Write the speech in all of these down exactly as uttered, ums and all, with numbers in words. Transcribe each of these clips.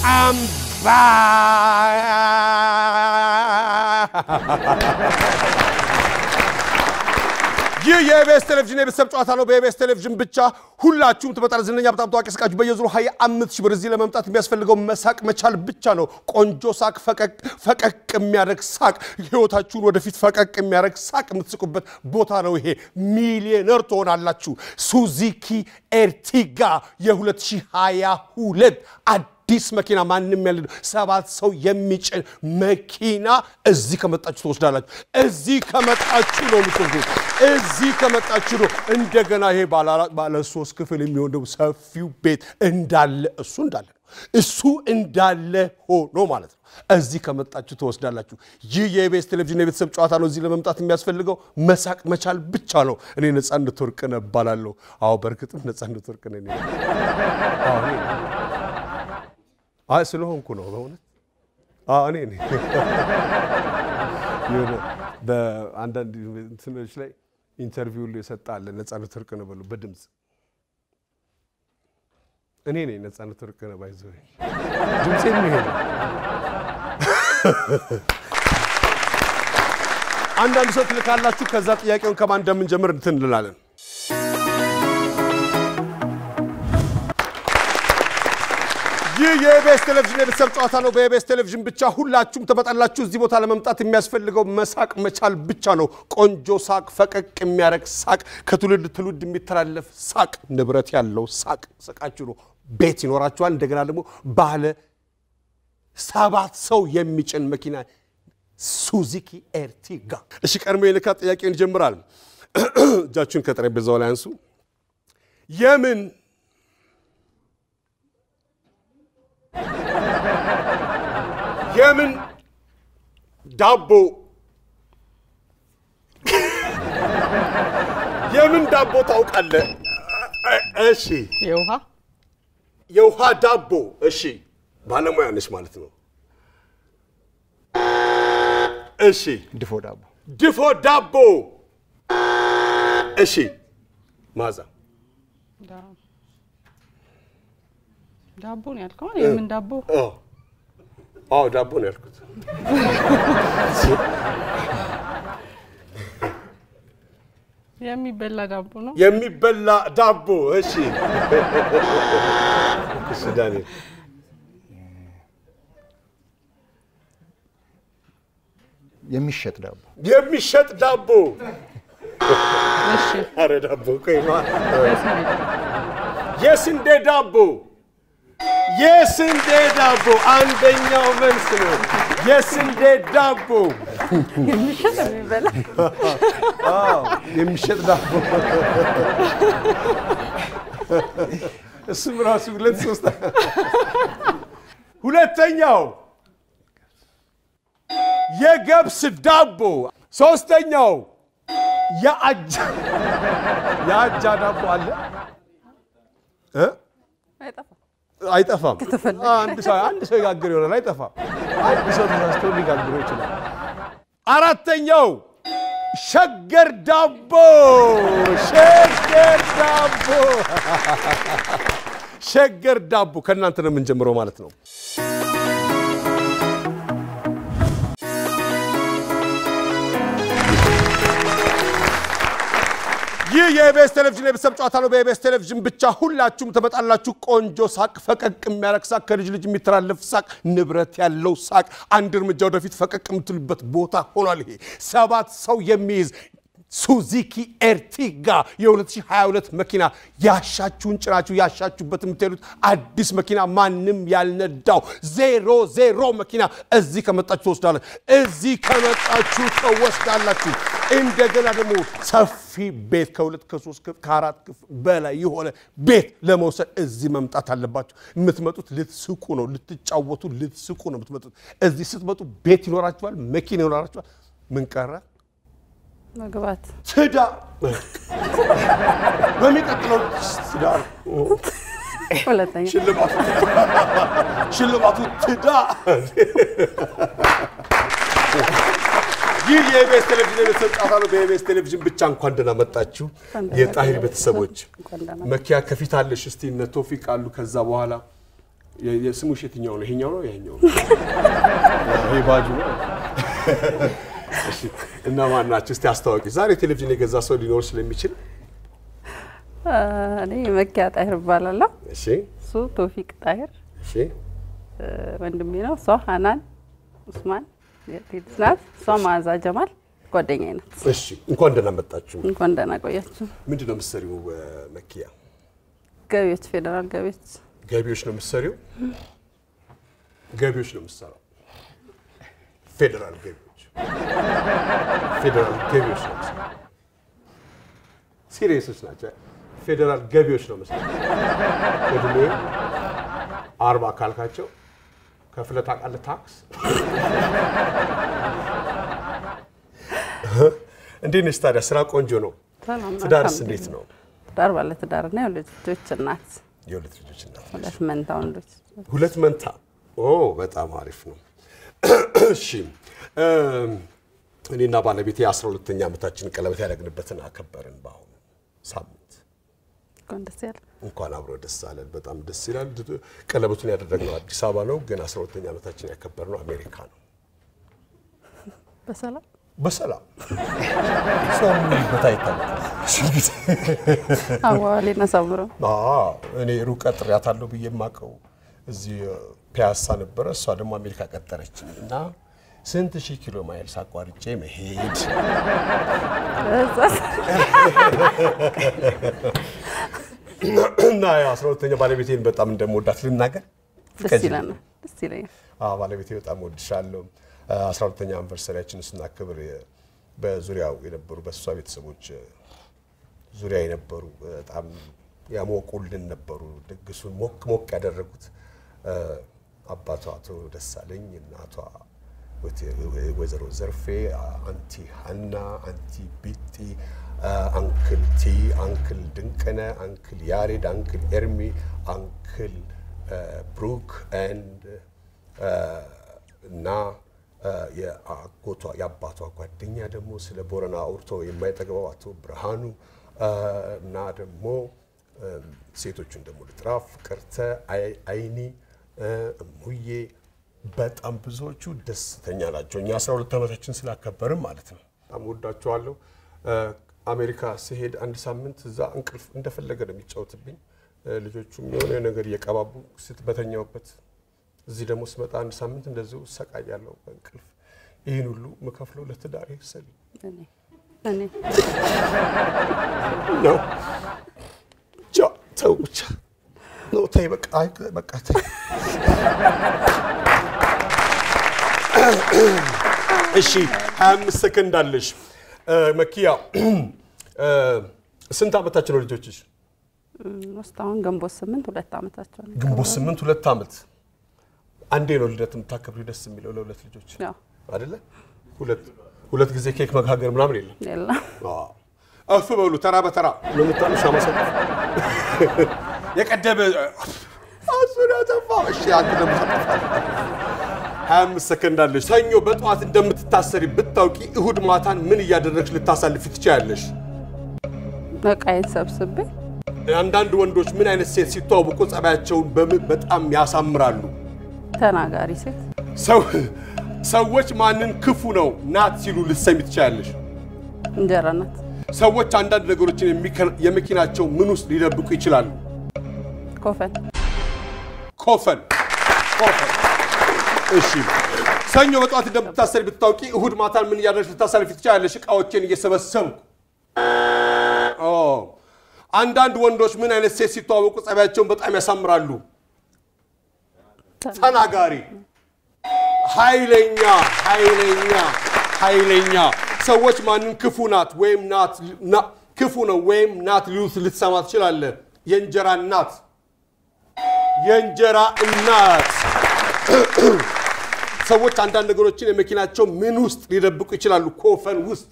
I'm ይህ የኢቢኤስ ቴሌቪዥን የቤተሰብ ጨዋታ ነው በኢቢኤስ ቴሌቪዥን ብቻ ሁላችሁም ተመጣጣኝ ዝነኛ በጣም ታዋቂ ስቃችሁ በየዙሩ ሃያ አምስት ሺህ ብር እዚህ ለመምጣት የሚያስፈልገው መሳቅ መቻል ብቻ ነው ቆንጆ ሳቅ ፈቀቅ ፈቀቅ የሚያደርግ ሳቅ ህይወታችሁን ወደፊት ፈቀቅ የሚያደርግ ሳቅ የምትስቁበት ቦታ ነው ይሄ ሚሊዮነር ትሆናላችሁ ሱዙኪ ኤርቲጋ የ2022 አዲስ መኪና ማንንም ያለ ሰባት ሰው የሚጭን መኪና እዚህ ከመጣችሁ ተወስዳላችሁ እዚህ ከመጣችሁ ነው የምትወስዱት እዚህ ከመጣችሁ ነው እንደገና ይሄ ባለ ባለ ሶስት ክፍል የሚሆን ነው ሰፊው ቤት እንዳለ እሱ እንዳለ እሱ እንዳለ ሆኖ ማለት ነው እዚህ ከመጣችሁ ተወስዳላችሁ ይህ የኢቢኤስ ቴሌቪዥን የቤተሰብ ጨዋታ ነው እዚህ ለመምጣት የሚያስፈልገው መሳቅ መቻል ብቻ ነው እኔ ነፃነት ወርቅነህ እባላለሁ አዎ በርግጥም ነፃነት ወርቅነህ ነኝ አዎ እኔ አይ ስለሆንኩ ነው በእውነት አዎ እኔ ነኝ ይሄ በአንዳንድ እንትኖች ላይ ኢንተርቪው ላይ ሰጣለ ነፃነት ወርቅነህ ብሎ በድምጽ እኔ ነኝ ነፃነት ወርቅነህ ባይዘው ድምጽ ነው ይሄ አንዳንድ ሰው ትልካላችሁ ከዛ ጥያቄውን ከማን እንደምንጀምር እንትን እንላለን ይህ የኢቢኤስ ቴሌቪዥን የቤተሰብ ጨዋታ ነው በኢቢኤስ ቴሌቪዥን ብቻ ሁላችሁም ተመጣጣላችሁ እዚህ ቦታ ለመምጣት የሚያስፈልገው መሳቅ መቻል ብቻ ነው ቆንጆ ሳቅ ፈቀቅ የሚያረግ ሳቅ ከትውልድ ትውልድ የሚተላለፍ ሳቅ ንብረት ያለው ሳቅ ስቃችሁ ነው ቤት ይኖራችኋል እንደገና ደግሞ ባለ ሰባት ሰው የሚጭን መኪና ሱዙኪ ኤርቲጋ እሺ ቀርሞ የልካ ጥያቄውን ጀምራል እጃችሁን ከጠረጴዛው ላይ አንሱ የምን የምን ዳቦ የምን ዳቦ ታውቃለህ እሺ የውሃ የውሃ ዳቦ እሺ ባለሙያ ነሽ ማለት ነው እሺ ድፎ ዳቦ ድፎ ዳቦ እሺ ማዛ ዳቦ ነው ያልከው የምን ዳቦ አዎ አዎ ዳቦ ነው ያልኩት የሚበላ ዳቦ ነው የሚበላ ዳቦ እሺ እሺ ዳንኤል የሚሸጥ ዳቦ የሚሸጥ ዳቦ እሺ አረ ዳቦ ቆይማ የስንዴ ዳቦ የስንዴ ዳቦ አንደኛው መልስ ነው የስንዴ ዳቦ የሚሸጥ የሚበላ አዎ የሚሸጥ ዳቦ እሱም ራሱ ሁለት ሶስት ሁለተኛው የገብስ ዳቦ ሶስተኛው የአጃ የአጃ ዳቦ አለ እ አይጠፋም አንድ ሰው አንድ ሰው ያጋግር ይሆናል አይጠፋም አንድ ሰው ተሳስቶ ሊጋግር ይችላል አራተኛው ሸገር ዳቦ ሸገር ዳቦ ሸገር ዳቦ ከናንተ ነው የምንጀምረው ማለት ነው ይህ የኢቢኤስ ቴሌቪዥን የቤተሰብ ጨዋታ ነው በኢቢኤስ ቴሌቪዥን ብቻ ሁላችሁም ተመጣጣላችሁ ቆንጆ ሳቅ ፈቀቅ የሚያረግ ሳቅ ከልጅ ልጅ የሚተላለፍ ሳቅ ንብረት ያለው ሳቅ አንድ እርምጃ ወደፊት ፈቀቅ የምትሉበት ቦታ ሆኗል ይሄ ሰባት ሰው የሚይዝ ሱዙኪ ኤርቲጋ የ2022 መኪና ያሻችሁን ጭራችሁ ያሻችሁበት የምትሉት አዲስ መኪና ማንንም ያልነዳው ዜሮ ዜሮ መኪና እዚህ ከመጣችሁ ተወስዳላችሁ እዚህ ከመጣችሁ ተወስዳላችሁ እንደገና ደግሞ ሰፊ ቤት ከሁለት ከሶስት ከአራት በላይ የሆነ ቤት ለመውሰድ እዚህ መምጣት አለባችሁ የምትመጡት ልትስቁ ነው ልትጫወቱ ልትስቁ ነው የምትመጡት እዚህ ስትመጡ ቤት ይኖራችኋል መኪና ይኖራችኋል ምን ቀረ መግባት ትዳ በሚቀጥለው ትዳር ሁለተኛ ሽልማቱ ሽልማቱ ትዳ ይህ የኢቢኤስ ቴሌቪዥን የቤተሰብ ጨዋታ ነው በኢቢኤስ ቴሌቪዥን ብቻ እንኳን ደህና መጣችሁ የጣሂር ቤተሰቦች መኪያ ከፊት አለሽ እስቲ እነ ቶፊቅ አሉ ከዛ በኋላ የስሙ የትኛው ነው ይሄኛው ነው ይሄኛው ነው ይሄ ባጁ ነው እሺ እና ማን ናችሁ እስቲ አስተዋውቂ ዛሬ ቴሌቪዥን የገዛ ሰው ሊኖር ስለሚችል እኔ መኪያ ጣይር እባላለሁ እሺ እሱ ቶፊቅ ጣይር እሺ ወንድሜ ነው እሷ ሀናን ኡስማን የትናት እሷ ማዛ ጀማል ጓደኛዬ ናት እሺ እንኳን ደህና መጣችሁ እንኳን ደህና ቆያችሁ ምንድነው የምትሰሪው መኪያ ገቢዎች ፌደራል ገቢዎች ገቢዎች ነው የምትሰሪው ገቢዎች ነው የምትሰራው ፌደራል ገቢዎች ፌደራል ገቢዎች ነው ሲሪየስስ ናቸው ፌደራል ገቢዎች ነው የምትሰራው እድሜ አርባ ካልካቸው ከፍለታ ቃል ታክስ እንዴት ነሽ ታዲያ ስራ ቆንጆ ነው ትዳርስ እንዴት ነው ትዳር ባለ ትዳር ነው የሁለት ልጆች እናት የሁለት ልጆች እናት ሁለት መንታ ወንዶች ሁለት መንታ ኦ በጣም አሪፍ ነው እሺ እኔና ባለቤቴ አስራ ሁለተኛ ዓመታችን ቀለበት ያደረግንበትን አከበርን ባሁን ሳምንት እንኳን ደስ ያለ እንኳን አብሮ ደስ አለን በጣም ደስ ይላል ቀለበቱን ያደረግነው አዲስ አበባ ነው ግን አስራ ሁለተኛ ዓመታችን ያከበርነው አሜሪካ ነው በሰላም በሰላም ሰው ምን በታይታል አዋሌና ሳምሮ አዎ እኔ ሩቅ ቀጥሬያታለሁ ብዬ ማቀው እዚህ ፒያሳ ነበር እሷ ደግሞ አሜሪካ ቀጠረችኝ እና ስንት ሺህ ኪሎ ማይል ሳቋርጬ መሄድ እና ያ አስራ ሁለተኛ ባለቤቴን በጣም እንደምወዳት ልናገር ደስ ይላል ደስ ይላል አዎ ባለቤቴ በጣም ወድሻለሁ አስራ ሁለተኛ አንቨርሰሪያችንን ስናከብር በዙሪያው የነበሩ በሷ ቤተሰቦች ዙሪያ የነበሩ በጣም ያሞቁልን ነበሩ ድግሱን ሞቅ ሞቅ ያደረጉት አባቷ አቶ ደሳለኝ እናቷ ወይዘሮ ዘርፌ አንቲ ሃና አንቲ ቢቲ አንክል ቲ አንክል ድንቀነ አንክል ያሬድ አንክል ኤርሚ አንክል ብሩክ ኤንድ እና የአጎቷ ያባቷ ጓደኛ ደግሞ ስለ ቦረና አውርቶ የማይጠግበው አቶ ብርሃኑ እና ደግሞ ሴቶቹን ደግሞ ልጥራፍ ፍቅርተ አይኒ እሙዬ በጣም ብዙዎቹ ደስተኛ ናቸው እኛ አስራ ሁለት ዓመታችን ስላከበርን ማለት ነው በጣም ወዳቸዋለሁ አሜሪካ ሲሄድ አንድ ሳምንት እዛ እንቅልፍ እንደፈለገ ነው የሚጫወትብኝ ልጆቹም የሆነ ነገር እየቀባቡ ስትበተኛውበት እዚህ ደግሞ ስመጣ አንድ ሳምንት እንደዚሁ ሰቃያለሁ በእንቅልፍ ይሄን ሁሉ መከፍለው ለትዳር ይሰል እኔ እኔ ነው ቻ ተው ብቻ ነው ታይ በቃ በቃ ታይ እሺ ሃያ አምስት ሰከንድ አለሽ መኪያ ስንት ዓመታቸው ነው ልጆችሽ ወስታውን ግንቦት ስምንት ሁለት ዓመታቸው ነው ግንቦት ስምንት ሁለት ዓመት አንዴ ነው ልደት የምታከብሪው ደስ የሚለው ለሁለት ልጆች ያው አይደለ ሁለት ሁለት ጊዜ ኬክ መጋገር ምናምን የለም የለም አዎ አፍ በሉ ተራ በተራ ነው የምታሉ ሻማሰጥ የቀደበ አሱራ ተፋ እሺ አትደም ተፋ ሃያ አምስት ሰከንድ አለሽ ሰኞ በጧት እንደምትታሰሪ ብታውቂ እሁድ ማታን ምን እያደረግሽ ልታሳልፊ ትችያለሽ በቃይን ሰብስቤ አንዳንድ ወንዶች ምን አይነት ሴት ሲተዋወቁ ጸባያቸውን በጣም ያሳምራሉ ተናጋሪ ሴት ሰው ሰዎች ማንን ክፉ ነው ናት ሲሉ ልትሰሚ ትችያለሽ እንጀራ ናት ሰዎች አንዳንድ ነገሮችን የመኪናቸው ምን ውስጥ ሊደብቁ ይችላሉ ኮፈን ኮፈን ኮፈን እሺ ሰኞ በጧት እንደምትታሰሪ ብታውቂ እሁድ ማታን ምን እያደረግሽ ልታሳልፊ ትችያለሽ እቃዎችን እየሰበሰብኩ ኦ አንዳንድ ወንዶች ምን አይነት ሴት ሲተዋወቁ ጸባያቸውን በጣም ያሳምራሉ ተናጋሪ ኃይለኛ ኃይለኛ ኃይለኛ ሰዎች ማንን ክፉ ናት ወይም ናት ክፉ ነው ወይም ናት ሊሉት ልትሰማ ትችላለህ የእንጀራ እናት የእንጀራ እናት ሰዎች አንዳንድ ነገሮችን የመኪናቸው ምን ውስጥ ሊደብቁ ይችላሉ ኮፈን ውስጥ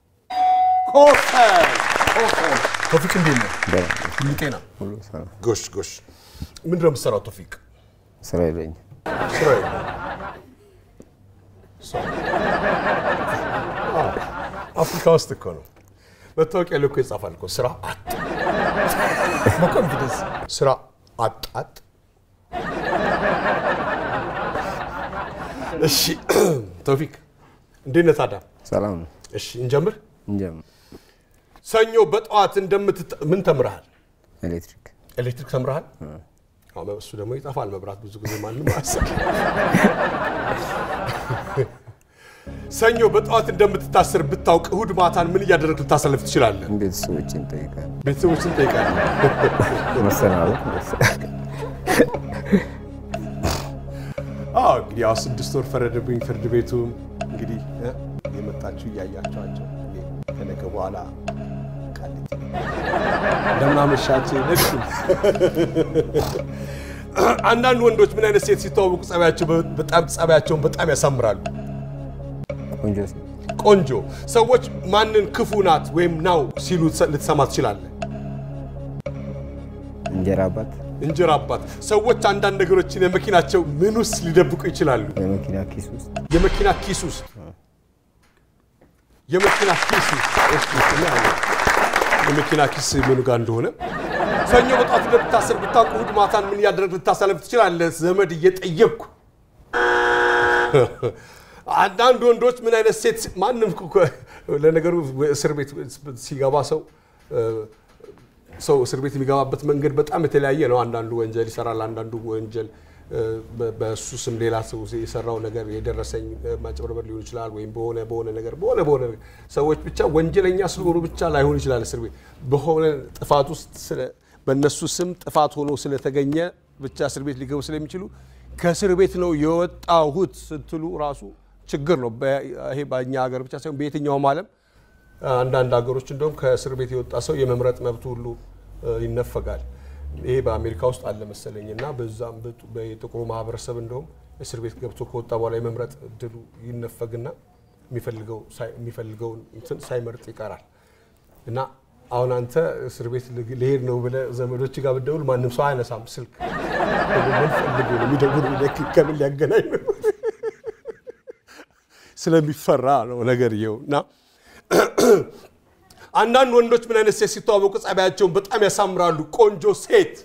ኮፈን ኮፈን ቶፊቅ እንዴት ነው ምንጤና ጎሽ ጎሽ ምንድነው የምትሰራው ቶፊቅ ስራ የለኝም ስራ የለኝም አፍሪካ ውስጥ እኮ ነው መታወቂያ ላይ እኮ ይጻፋል እኮ ስራ አጥ በኮንፊደንስ ስራ አጣጥ እሺ ተውፊቅ እንዴት ነህ ታዲያ ሰላም ነው እሺ እንጀምር እንጀምር ሰኞ በጠዋት እንደምት ምን ተምረሃል ኤሌክትሪክ ኤሌክትሪክ ተምረሃል አዎ እሱ ደግሞ ይጣፋል መብራት ብዙ ጊዜ ማንንም አያሰራ ሰኞ በጠዋት እንደምትታሰር ብታውቅ እሁድ ማታን ምን እያደረግክ ልታሳልፍ ትችላለህ ቤተሰቦችን ጠይቃለሁ ቤተሰቦችን ጠይቃለህ መሰናበት አዎ እንግዲህ ያው ስድስት ወር ፈረደብኝ ፍርድ ቤቱ እንግዲህ የመጣችሁ ያያቻቸው ከነገ በኋላ ቃልቲ እንደምን አመሻችሁ ለሽ አንዳንድ ወንዶች ምን አይነት ሴት ሲተዋወቁ ጸባያቸው በጣም ጸባያቸውን በጣም ያሳምራሉ ቆንጆ ቆንጆ ሰዎች ማንን ክፉ ናት ወይም ናው ሲሉ ልትሰማ ትችላለህ እንጀራ አባት እንጀራ አባት ሰዎች አንዳንድ ነገሮችን የመኪናቸው ምን ውስጥ ሊደብቁ ይችላሉ የመኪና ኪስ ውስጥ የመኪና ኪስ ውስጥ የመኪና ኪስ የመኪና ኪስ ምን ጋር እንደሆነ ሰኞ በጠዋት እንደምታሰር ብታውቅ እሁድ ማታን ምን ያደረግክ ልታሳልፍ ትችላለህ ዘመድ እየጠየቅኩ አንዳንድ ወንዶች ምን አይነት ሴት ማንንም ለነገሩ እስር ቤት ሲገባ ሰው ሰው እስር ቤት የሚገባበት መንገድ በጣም የተለያየ ነው አንዳንዱ ወንጀል ይሰራል አንዳንዱ ወንጀል በሱ ስም ሌላ ሰው የሰራው ነገር የደረሰኝ ማጭበርበር ሊሆን ይችላል ወይም በሆነ በሆነ ነገር በሆነ በሆነ ሰዎች ብቻ ወንጀለኛ ስለሆኑ ብቻ ላይሆን ይችላል እስር ቤት በሆነ ጥፋት ውስጥ ስለ በእነሱ ስም ጥፋት ሆኖ ስለተገኘ ብቻ እስር ቤት ሊገቡ ስለሚችሉ ከእስር ቤት ነው የወጣሁት ስትሉ ራሱ ችግር ነው ይሄ ባኛ ሀገር ብቻ ሳይሆን በየትኛውም ዓለም አንዳንድ ሀገሮች እንደውም ከእስር ቤት የወጣ ሰው የመምረጥ መብቱ ሁሉ ይነፈጋል ይሄ በአሜሪካ ውስጥ አለ መሰለኝና በዛም በጥቁሩ ማህበረሰብ እንደውም እስር ቤት ገብቶ ከወጣ በኋላ የመምረጥ እድሉ ይነፈግና የሚፈልገው የሚፈልገው እንትን ሳይመርጥ ይቀራል እና አሁን አንተ እስር ቤት ለሄድ ነው ብለ ዘመዶች ጋር ብደውል ማንንም ሰው አይነሳም ስልክ ምን ፈልጉ ነው የሚደውሉ ለክ ከምን ሊያገናኝ ነው ስለሚፈራ ነው ነገር ይኸውና አንዳንድ ወንዶች ምን አይነት ሴት ሲተዋወቁ ጸባያቸውን በጣም ያሳምራሉ ቆንጆ ሴት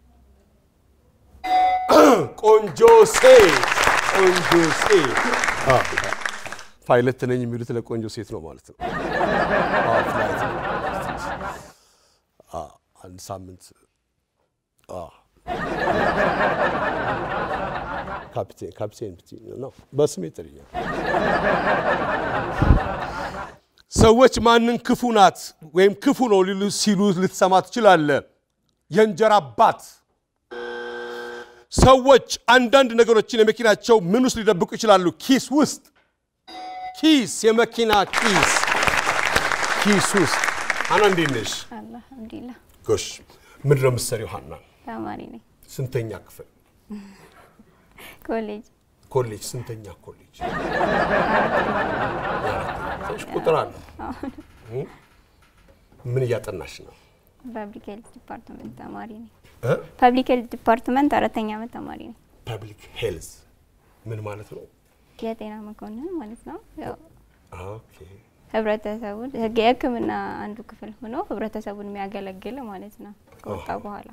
ቆንጆ ሴት ቆንጆ ሴት ፓይለት ነኝ የሚሉት ለቆንጆ ሴት ነው ማለት ነው አዎ ፍላይት አ አንድ ሳምንት አ ካፒቴን ካፒቴን ነው በስሜ ጥሪያ ሰዎች ማንን ክፉ ናት ወይም ክፉ ነው ሊሉ ሲሉ ልትሰማ ትችላለህ የእንጀራ አባት ሰዎች አንዳንድ ነገሮችን የመኪናቸው ምን ውስጥ ሊደብቁ ይችላሉ ኪስ ውስጥ ኪስ የመኪና ኪስ ኪስ ውስጥ አና እንዴት ነሽ አልሐምዱሊላህ ጎሽ ምን ነው የምትሰሪው ሀና ተማሪ ነኝ ስንተኛ ክፍል ኮሌጅ ኮሌጅ ስንተኛ ኮሌጅ እሺ ቁጥራል ምን ያጠናሽ ነው ፐብሊክ ሄልዝ ዲፓርትመንት ተማሪ ነኝ እ ፐብሊክ ሄልዝ ዲፓርትመንት አራተኛ ዓመት ተማሪ ነኝ ፐብሊክ ሄልዝ ምን ማለት ነው የጤና መኮንን ማለት ነው ያው ኦኬ ህብረተሰቡን የህክምና አንዱ ክፍል ሆኖ ህብረተሰቡን የሚያገለግል ማለት ነው ከወጣ በኋላ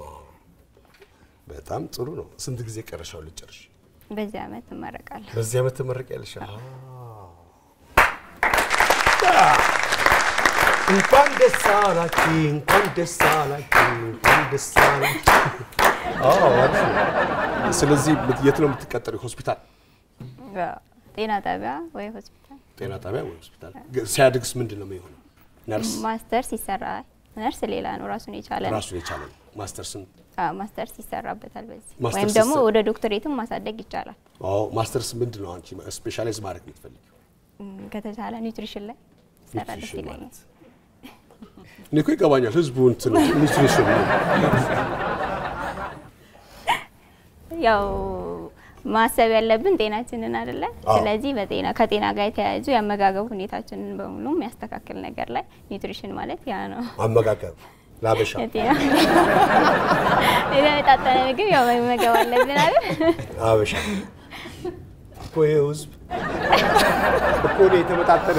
በጣም ጥሩ ነው ስንት ጊዜ ቀረሻው ልጨርሽ በዚህ ዓመት ተመረቃለሁ በዚህ ዓመት ተመረቂያለሽ አዎ እንኳን ደስ አላችሁ እንኳን ደስ አላችሁ እንኳን ደስ አላችሁ አዎ አሪፍ ስለዚህ የት ነው የምትቀጠሪው ሆስፒታል ጤና ጣቢያ ወይ ሆስፒታል ጤና ጣቢያ ወይ ሆስፒታል ሲያድግስ ምንድነው የሚሆነው ነርስ ማስተርስ ይሰራል ነርስ ሌላ ነው ራሱን የቻለ ነው ራሱን የቻለ ነው ማስተርስን አዎ ማስተርስ ይሰራበታል በዚህ ወይም ደግሞ ወደ ዶክተሬትም ማሳደግ ይቻላል አዎ ማስተርስ ምንድነው አንቺ ስፔሻላይዝ ማድረግ የምትፈልጊው ከተቻለ ኒውትሪሽን ላይ ይሰራል ይላል ንኩ ይገባኛል ህዝቡ እንትን ኒውትሪሽን ያው ማሰብ ያለብን ጤናችንን አይደለ ስለዚህ በጤና ከጤና ጋር የተያያዙ ያመጋገብ ሁኔታችንን በሙሉ የሚያስተካክል ነገር ላይ ኒውትሪሽን ማለት ያ ነው አመጋገብ ላበሻ እኔ ታጣለ ምግብ ያው መመገብ አለብን አይደል አበሻ ቆይ ህዝብ ቆይ የተመጣጠረ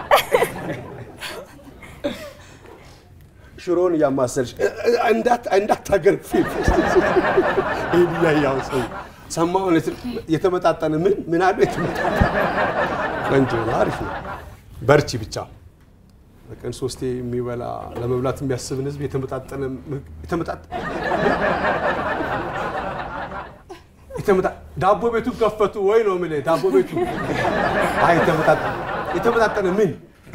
ሽሮን ያማሰልሽ እንዳት እንዳታገርፊ ይያ ያው ሰው ሰማው የተመጣጣነ ምን ምን አለ የተመጣጣነ ቆንጆ ነው አሪፍ ነው በርቺ ብቻ በቀን ሶስቴ የሚበላ ለመብላት የሚያስብን ህዝብ የተመጣጣነ የተመጣጣነ የተመጣ ዳቦ ቤቱ ከፈቱ ወይ ነው ማለት ዳቦ ቤቱ አይ የተመጣጣነ የተመጣጣነ ምን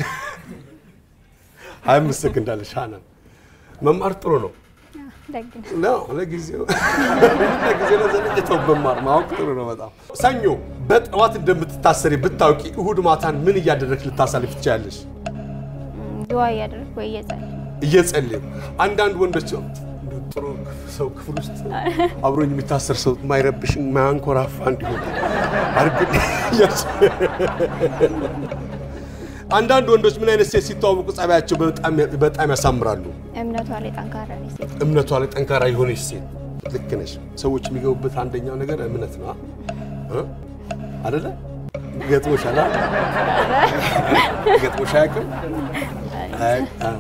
አይ መስክ እንዳለሽ አና መማር ጥሩ ነው ነው ለጊዜው ለጊዜው ለዘለቄታው በማር ማወቅ ጥሩ ነው በጣም ሰኞ በጠዋት እንደምትታሰሪ ብታውቂ እሁድ ማታን ምን እያደረክ ልታሳልፍ ትችያለሽ ዱዓ ያደርክ ወይ እየጸለይ እየጸለይ አንዳንድ ወንዶች ጥሩ ሰው ክፍል ውስጥ አብሮኝ የሚታሰር ሰው ማይረብሽን ማንኮራፋ እንዲሆን አርግ አንዳንድ ወንዶች ምን አይነት ሴት ሲተዋወቁ ጸባያቸው በጣም በጣም ያሳምራሉ እምነቷ ላይ ጠንካራ ነች ሴት እምነቷ ላይ ጠንካራ የሆነች ሴት ልክ ነሽ ሰዎች የሚገቡበት አንደኛው ነገር እምነት ነው አ አይደለ ገጥሞሻል ገጥሞሻል አይ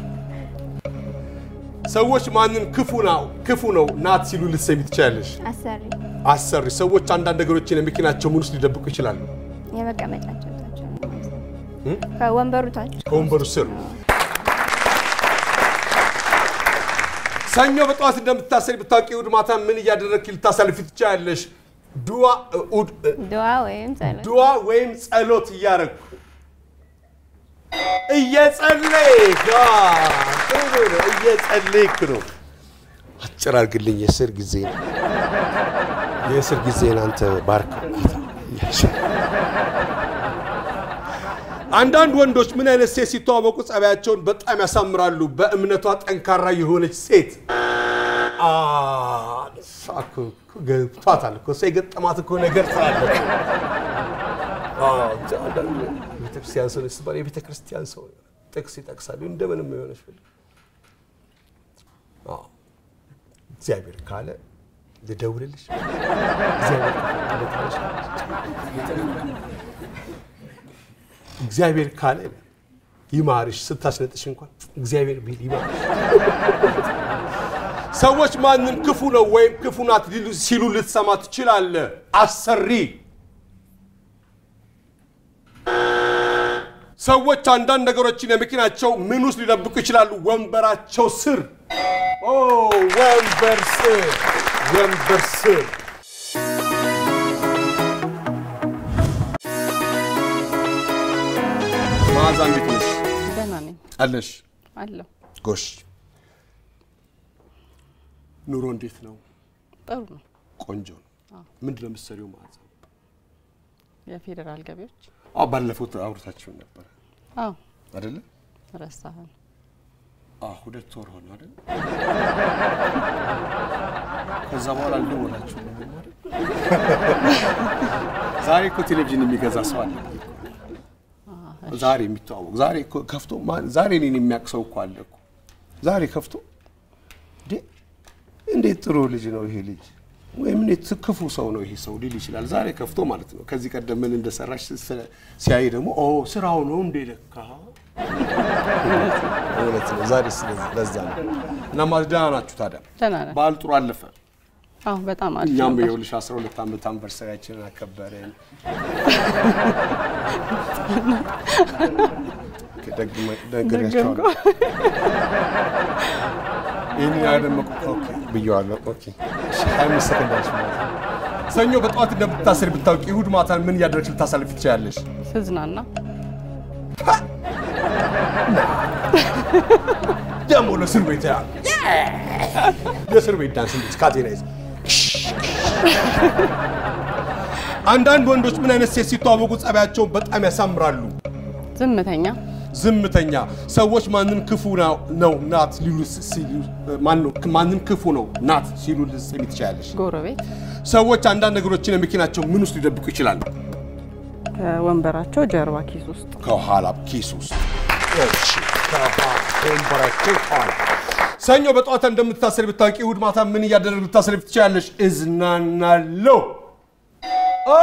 ሰዎች ማንን ክፉ ነው ክፉ ነው ናት ሲሉ ልትሰሚ ትችያለሽ አሰሪ አሰሪ ሰዎች አንዳንድ ነገሮችን ለምክንያቸው ምን ውስጥ ሊደብቁ ይችላሉ የመቀመጫቸው ታቸው ከወንበሩ ታች ከወንበሩ ስር ሰኞ በጠዋት እንደምትታሰሪ ብታውቂ እሁድ ማታ ምን እያደረክ ልታሳልፊ ትችያለሽ ዱዓ ዱዓ ወይም ጸሎት ዱዓ ወይም ጸሎት እያረኩ እየጸለይክ ጥሩ ነው እየጸለይክ ነው አጭር አድርግልኝ የስር ጊዜ የስር ጊዜን አንተ ባርክ አንዳንድ ወንዶች ምን አይነት ሴት ሲተዋወቁ ጸባያቸውን በጣም ያሳምራሉ በእምነቷ ጠንካራ የሆነች ሴት አ ሳኩ ገብቷታል እኮ ሰይገጠማት እኮ ነገር ስላለ አ ጃንዳን ቤተክርስቲያን ሰው ነው የቤተክርስቲያን ሰው ጥቅስ ይጠቅሳሉ እንደምንም የሆነች ፈልግ አ እግዚአብሔር ካለ ልደውልልሽ እግዚአብሔር ካለ ይማርሽ ስታስነጥሽ እንኳን እግዚአብሔር ቢል ይማርሽ ሰዎች ማንን ክፉ ነው ወይም ክፉ ናት ሲሉ ልትሰማ ትችላለህ አሰሪ ሰዎች አንዳንድ ነገሮችን የመኪናቸው ምን ውስጥ ሊደብቁ ይችላሉ ወንበራቸው ስር ኦ ወንበር ስር ወንበር ስር ማዛን ቢትነሽ ደህና ነኝ አለሽ አለው ጎሽ ኑሮ እንዴት ነው ጥሩ ነው ቆንጆ ነው ምንድነው የምትሰሪው ማዛ የፌደራል ገቢዎች አዎ ባለፈው አውርታችሁ ነበር አዎ አይደለ ረሳኸን አዎ ሁለት ወር ሆነ አይደል ከዛ በኋላ አልደወላችሁ ነው አይደል ዛሬ እኮ ቴሌቪዥን የሚገዛ ሰው አለ ዛሬ የሚተዋወቅ ዛሬ ከፍቶ ዛሬ እኔን የሚያቅሰው እኮ አለ እኮ ዛሬ ከፍቶ ዲ እንዴት ጥሩ ልጅ ነው ይሄ ልጅ ወይም እንዴት ክፉ ሰው ነው ይሄ ሰው ሊል ይችላል ዛሬ ከፍቶ ማለት ነው ከዚህ ቀደም ምን እንደሰራሽ ሲያይ ደግሞ ኦ ስራው ነው እንደ ለካ ወለት ነው ዛሬ ስለዛ ነው እና ማድዳና ናችሁ ታዲያ ደህና ነን ባል ጥሩ አለፈ አዎ በጣም አሪፍ ነው እኛም የሁለት ሺህ አስራ ሁለት ዓመት አንቨርሰሪያችንን አከበረን ከደግሞ ደገረቻው ይሄን ያደም ኦኬ ብየዋለሁ ኦኬ ሃያ ሰከንዶች ማለት ሰኞ በጠዋት እንደምታሰሪ ብታውቂ እሁድ ማታን ምን ያደርክል ታሳልፍ ትችያለሽ ስዝናና ደሞ ለስር ቤት ያ ለስር ቤት ዳንስ እንዴት ካቴናይዝ አንዳንድ ወንዶች ምን አይነት ሴት ሲተዋወቁ ጸባያቸው በጣም ያሳምራሉ ዝምተኛ ዝምተኛ ሰዎች ማንን ክፉ ነው ነው ናት ሊሉ ሲሉ ማን ነው ማንን ክፉ ነው ናት ሲሉ ልትሰሚ ትችያለሽ ጎረቤት ሰዎች አንዳንድ ነገሮችን ለምክንያቸው ምን ውስጥ ሊደብቁ ይችላሉ ከወንበራቸው ጀርባ ኪስ ውስጥ ከኋላ ኪስ ውስጥ እሺ ከወንበራቸው ኋላ ሰኞ በጠዋት እንደምትታሰሪ ብታውቂ እሁድ ማታ ምን እያደረግሽ ልታሰሪ ትችያለሽ እዝናናለሁ ኦ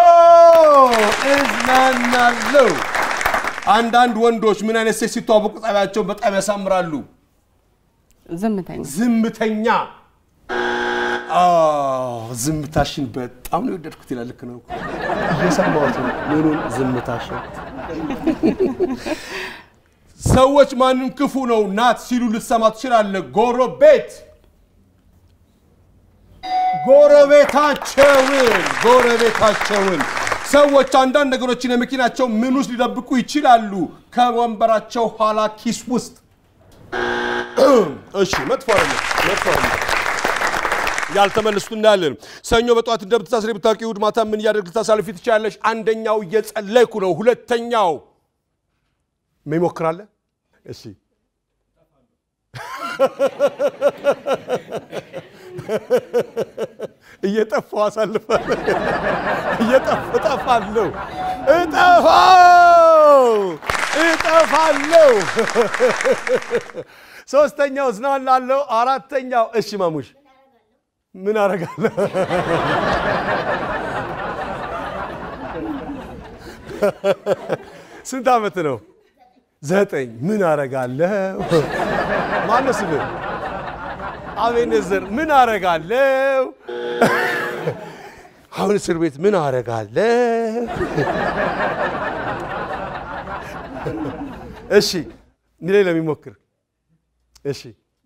እዝናናለሁ አንዳንድ ወንዶች ምን አይነት ሴት ሲተዋወቁ ጸባያቸው በጣም ያሳምራሉ ዝምተኛ ዝምተኛ አዎ ዝምታሽን በጣም ነው የወደድኩት ይላል ልክ ነው እየሰማሁት ነው ምኑን ዝምታሽን ሰዎች ማንም ክፉ ነው ናት ሲሉ ልትሰማ ትችላለህ ጎረቤት ጎረቤታቸውን ጎረቤታቸውን ሰዎች አንዳንድ ነገሮችን የመኪናቸው ምን ውስጥ ሊደብቁ ይችላሉ ከወንበራቸው ኋላ ኪስ ውስጥ እሺ መጥፎ አይደለም መጥፎ አይደለም ያልተመለሱት እንዳለን ሰኞ በጧት እንደምትታስሪ ብታውቂው ማታ ምን ያደርግ ታሳልፊ ትችላለሽ አንደኛው እየጸለይኩ ነው ሁለተኛው ምን ይሞክራል እሺ እየጠፋው አሳልፋለሁ እየጠፋፋለሁ እጠፋው እጠፋለሁ ሶስተኛው ዝናናለሁ አራተኛው እሺ ማሙሽ ምን አረጋለሁ ስንት አመት ነው ዘጠኝ ምን አረጋለሁ ማነው ስም አቤኔዘር ምን አረጋለሁ አሁን እስር ቤት ምን አረጋለሁ እሺ ምን ላይ ለሚሞክር እሺ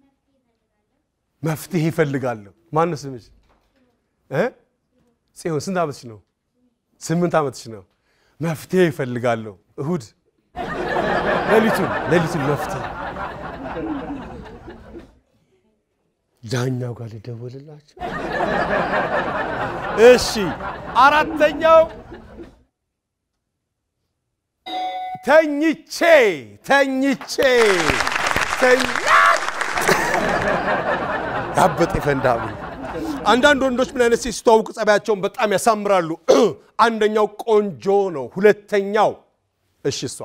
መፍትሄ ይፈልጋለሁ ማነው ስምሽ እ ጽዮን ስንት አመትሽ ነው ስምንት አመትሽ ነው መፍትሄ ይፈልጋለሁ እሁድ ለሊቱን ለሊቱን መፍትሄ ዳኛው ጋር ልደውልላችሁ እሺ አራተኛው ተኝቼ ተኝቼ ተኛ ያበጠ ፈንዳብ አንዳንድ ወንዶች ምን አይነት ሲስተዋውቁ ጸባያቸውን በጣም ያሳምራሉ አንደኛው ቆንጆ ነው ሁለተኛው እሺ እሷ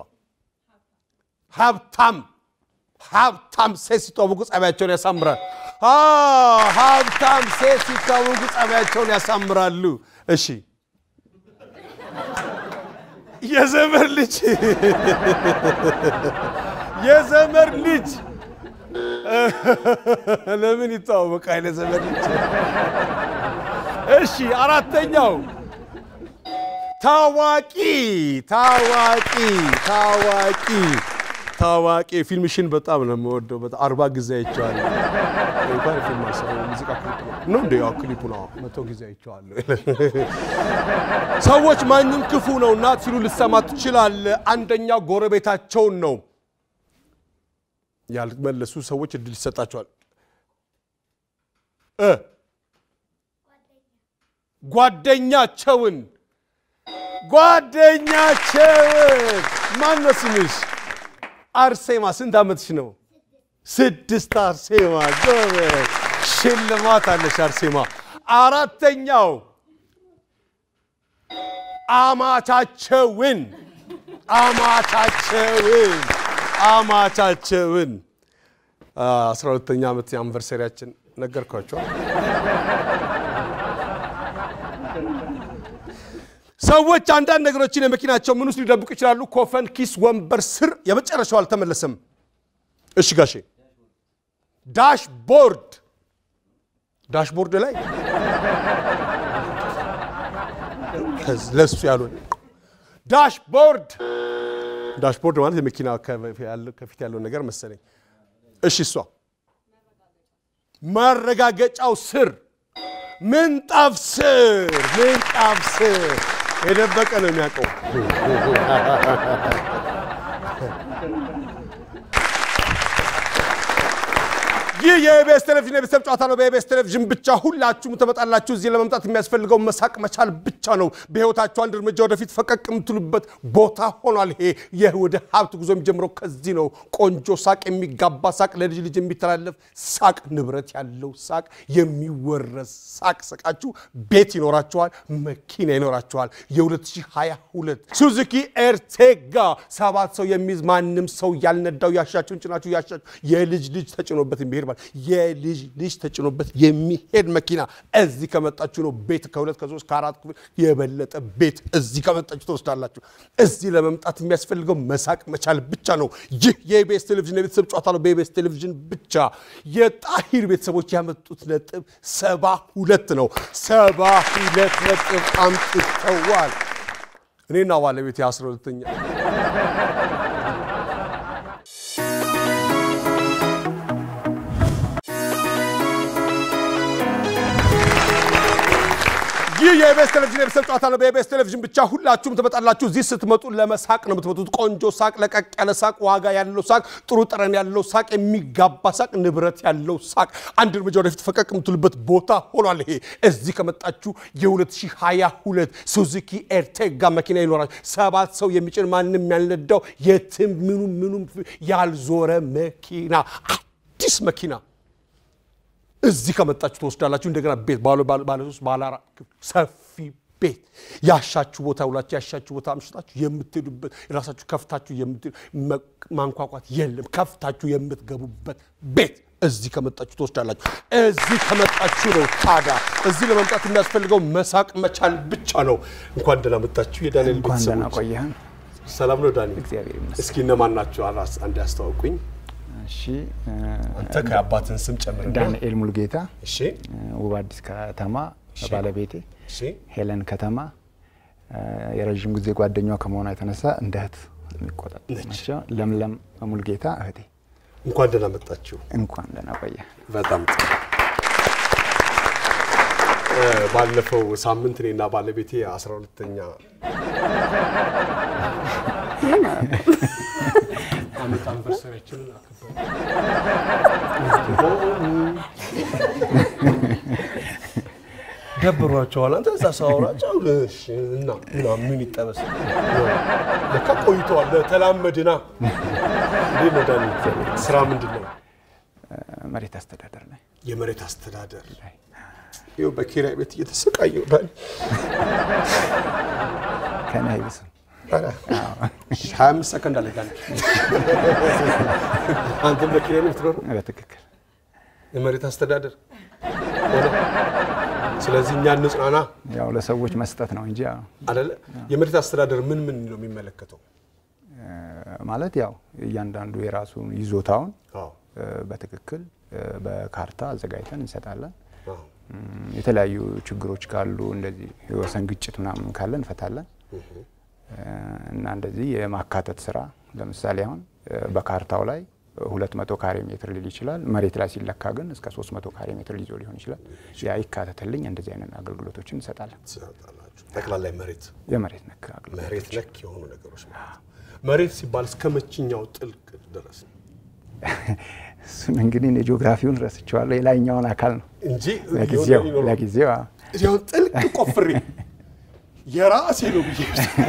ሀብታም ሀብታም ሲስተዋውቁ ጸባያቸውን ያሳምራሉ አ ሀብታም ሲስተዋውቁ ጸባያቸውን ያሳምራሉ እሺ የዘመር ልጅ የዘመር ልጅ ለምን ይታወቃል የዘመር ልጅ እሺ አራተኛው ታዋቂ ታዋቂ ታዋቂ ታዋቂ ፊልምሽን በጣም ነው የምወደው በጣም አርባ ጊዜ አይቻለሁ እንኳን ፊልም አሰራው ሙዚቃ ክሊፕ ነው እንዴ ያው ክሊፑ ነው መቶ ጊዜ አይቻለሁ ሰዎች ማንንም ክፉ ነው ናት ሲሉ ልትሰማ ትችላለህ አንደኛው ጎረቤታቸውን ነው ያልመለሱ ሰዎች እድል ይሰጣቸዋል እ ጓደኛቸውን ጓደኛቸውን ማን ነው ስምሽ አርሴማ ስንት አመትሽ ነው ስድስት አርሴማ ጎበዝ ሽልማት አለሽ አርሴማ አራተኛው አማቻቸውን አማቻቸውን አማቻቸውን አስራ ሁለተኛ አመት የአንቨርሰሪያችን ነገርኳቸው ሰዎች አንዳንድ ነገሮችን የመኪናቸው ምን ውስጥ ሊደብቁ ይችላሉ ኮፈን ኪስ ወንበር ስር የመጨረሻው አልተመለሰም እሺ ጋሼ ዳሽቦርድ ዳሽቦርድ ላይ ለሱ ያሉን ዳሽቦርድ ዳሽቦርድ ማለት የመኪና ከፊት ያለው ነገር መሰለኝ እሺ እሷ ማረጋገጫው ስር ምንጣፍ ስር ምንጣፍ ስር የደበቀ ነው የሚያውቀው ይህ የኢቢኤስ ቴሌቪዥን የቤተሰብ ጨዋታ ነው በኢቢኤስ ቴሌቪዥን ብቻ ሁላችሁም ተመጣጣላችሁ እዚህ ለመምጣት የሚያስፈልገው መሳቅ መቻል ብቻ ነው በህይወታችሁ አንድ እርምጃ ወደፊት ፈቀቅ የምትሉበት ቦታ ሆኗል ይሄ የወደ ሀብት ጉዞ የሚጀምረው ከዚህ ነው ቆንጆ ሳቅ የሚጋባ ሳቅ ለልጅ ልጅ የሚተላለፍ ሳቅ ንብረት ያለው ሳቅ የሚወረስ ሳቅ ሳቃችሁ ቤት ይኖራችኋል መኪና ይኖራችኋል የ2022 ሱዙኪ ኤርቴጋ ሰባት ሰው የሚይዝ ማንንም ሰው ያልነዳው ያሻችሁን ጭናችሁ ያሻችሁ የልጅ ልጅ ተጭኖበት የሚሄድ ያቀርባል የልጅ ልጅ ተጭኖበት የሚሄድ መኪና እዚህ ከመጣችሁ ነው ቤት ከሁለት ከሶስት ከአራት የበለጠ ቤት እዚህ ከመጣችሁ ተወስዳላችሁ እዚህ ለመምጣት የሚያስፈልገው መሳቅ መቻል ብቻ ነው ይህ የኢቢኤስ ቴሌቪዥን የቤተሰብ ጨዋታ ነው በኢቢኤስ ቴሌቪዥን ብቻ የጣሂር ቤተሰቦች ያመጡት ነጥብ ሰባ ሁለት ነው ሰባ ሁለት ነጥብ አምጥተዋል እኔና ባለቤቴ አስራ ሁለተኛ ይህ የኢቢኤስ ቴሌቪዥን የቤተሰብ ጨዋታ ነው በኢቢኤስ ቴሌቪዥን ብቻ ሁላችሁም ትመጣላችሁ እዚህ ስትመጡ ለመሳቅ ነው የምትመጡት ቆንጆ ሳቅ ለቀቅ ያለ ሳቅ ዋጋ ያለው ሳቅ ጥሩ ጠረን ያለው ሳቅ የሚጋባ ሳቅ ንብረት ያለው ሳቅ አንድ እርምጃ ወደፊት ፈቀቅ የምትሉበት ቦታ ሆኗል ይሄ እዚህ ከመጣችሁ የ2022 ሱዙኪ ኤርቴጋ መኪና ይኖራል ሰባት ሰው የሚጭን ማንንም ያልነዳው የትም ምኑ ምኑም ያልዞረ መኪና አዲስ መኪና እዚህ ከመጣችሁ ተወስዳላችሁ እንደገና ቤት ባለ ባለ ሶስት ባለ አራት ሰፊ ቤት ያሻችሁ ቦታ ሁላችሁ ያሻችሁ ቦታ አምሽታችሁ የምትሄዱበት ራሳችሁ ከፍታችሁ የምትሄዱ ማንቋቋት የለም ከፍታችሁ የምትገቡበት ቤት እዚህ ከመጣችሁ ተወስዳላችሁ እዚህ ከመጣችሁ ነው ታዲያ እዚህ ለመምጣት የሚያስፈልገው መሳቅ መቻል ብቻ ነው እንኳን ደህና መጣችሁ የዳንኤል ቤተሰቦች እንኳን ደህና ቆየህ ሰላም ነው ዳንኤል እግዚአብሔር ይመስገን እስኪ እነማን ናችሁ አራስ አንድ ያስተዋውቁኝ እሺ አንተ ከአባትን ስም ጨምር ዳንኤል ሙልጌታ እሺ ውብ አዲስ ከተማ ባለቤቴ እሺ ሄለን ከተማ የረጅም ጊዜ ጓደኛዋ ከመሆኗ የተነሳ እንደህት የሚቆጣጥ ናቸው ለምለም ሙልጌታ እህቴ እንኳን ደህና መጣችሁ እንኳን ደህና ቆየህ በጣም ባለፈው ሳምንት እኔና ባለቤቴ አስራ ሁለተኛ አመት አንቨርሰሪያችንን አከበርን ደብሯቸዋል አንተ እዛ ሳውራቸው እና እና ምን ይጠበስ ለካ ቆይተዋል ተላመድና ለምን ስራ ምንድነው መሬት አስተዳደር ነው የመሬት አስተዳደር ይው በኪራይ ቤት እየተሰቃየው ዳን ከናይስ ሃያ አምስት ሰከንድ አለ ዳን አንተ በኪራይ ቤት ነው በትክክል የመሬት አስተዳደር ስለዚህ እኛ ንጽናና ያው ለሰዎች መስጠት ነው እንጂ አይደለ የመሬት አስተዳደር ምን ምን ነው የሚመለከተው ማለት ያው እያንዳንዱ የራሱ ይዞታውን አዎ በትክክል በካርታ አዘጋጅተን እንሰጣለን የተለያዩ ችግሮች ካሉ እንደዚህ የወሰን ግጭት ምናምን ካለ እንፈታለን እና እንደዚህ የማካተት ስራ ለምሳሌ አሁን በካርታው ላይ ሁለት መቶ ካሬ ሜትር ሊል ይችላል መሬት ላይ ሲለካ ግን እስከ ሶስት መቶ ካሬ ሜትር ሊዞ ሊሆን ይችላል ያ ይካተተልኝ እንደዚህ አይነት አገልግሎቶችን እንሰጣለን ትሰጣላችሁ ጠቅላላ መሬት የመሬት ነክ አገልግሎቶች መሬት ነክ የሆኑ ነገሮች ማለት መሬት ሲባል እስከመችኛው ጥልቅ ድረስ እሱን እንግዲህ ጂኦግራፊውን ረስቸዋለሁ የላይኛውን አካል ነው እንጂ ለጊዜው ለጊዜው እዚያው ጥልቅ ቆፍሬ የራሴ ነው ብዬ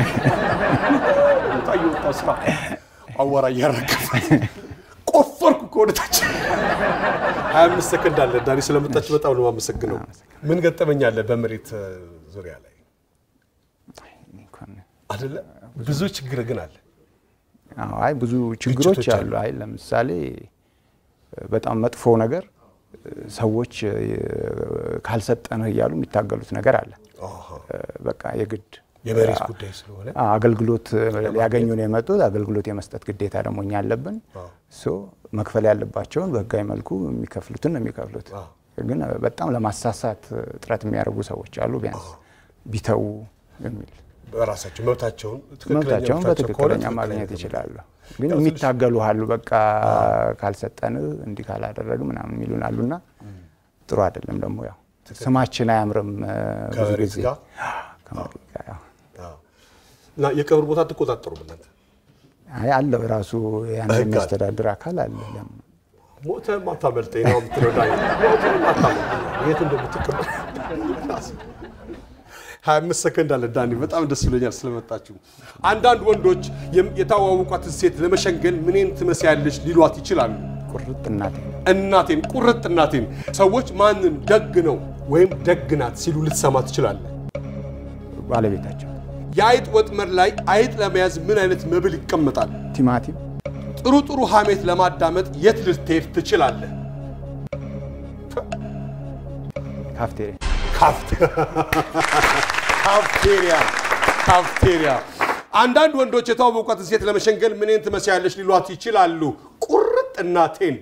ታዩ ተስራ አወራ ያረከፈ ቆፈርኩ ኮደታች ሃያ አምስት ሰከንድ አለ ዳኒ ስለመጣች በጣም ነው ማመሰግነው ምን ገጠመኛለ በመሬት ዙሪያ ላይ አይደለ ብዙ ችግር ግን አለ አዎ አይ ብዙ ችግሮች አሉ አይ ለምሳሌ በጣም መጥፎ ነገር ሰዎች ካልሰጠነ ይያሉ የሚታገሉት ነገር አለ በቃ የግድ የመሬት ጉዳይ ስለሆነ አገልግሎት ያገኙ ነው የመጡት አገልግሎት የመስጠት ግዴታ ደግሞ እኛ አለብን ሶ መክፈል ያለባቸውን በህጋዊ መልኩ የሚከፍሉትን ነው የሚከፍሉት ግን በጣም ለማሳሳት ጥረት የሚያደርጉ ሰዎች አሉ ቢያንስ ቢተው የሚል በራሳቸው መብታቸውን መብታቸውን በትክክለኛ ማግኘት ይችላሉ ግን የሚታገሉ አሉ በቃ ካልሰጠን እንዲህ ካላደረግ ምናምን የሚሉን አሉና ጥሩ አይደለም ደግሞ ያው ስማችን አያምርም ብዙ ጊዜ ና የቀብር ቦታ ተቆጣጣሩ በእናንተ አይ አለው ራሱ ያን የሚያስተዳድር አካል አለ ሞተ ማታመልጠኝ ነው የምትረዳኝ ሞተ ማታመልጠኝ የት እንደምትቀበል ሃያ አምስት ሰከንድ አለ ዳኒ በጣም ደስ ብሎኛል ስለመጣችሁ አንዳንድ ወንዶች የታዋወቋት ሴት ለመሸንገል ምንን ትመስያለሽ ሊሏት ይችላሉ ቁርጥ እናቴ እናቴን ቁርጥ እናቴን ሰዎች ማንን ደግ ነው ወይም ደግናት ሲሉ ልትሰማ ትችላለህ ባለቤታቸው የአይጥ ወጥመር ላይ አይጥ ለመያዝ ምን አይነት መብል ይቀመጣል ቲማቲም ጥሩ ጥሩ ሐሜት ለማዳመጥ የት ልትሄድ ትችላለህ ካፍቴሪያ ካፍቴሪያ ካፍቴሪያ አንዳንድ ወንዶች የተዋወቋትን ሴት ለመሸንገል ምንን ትመስያለሽ ሊሏት ይችላሉ ቁርጥ እናቴን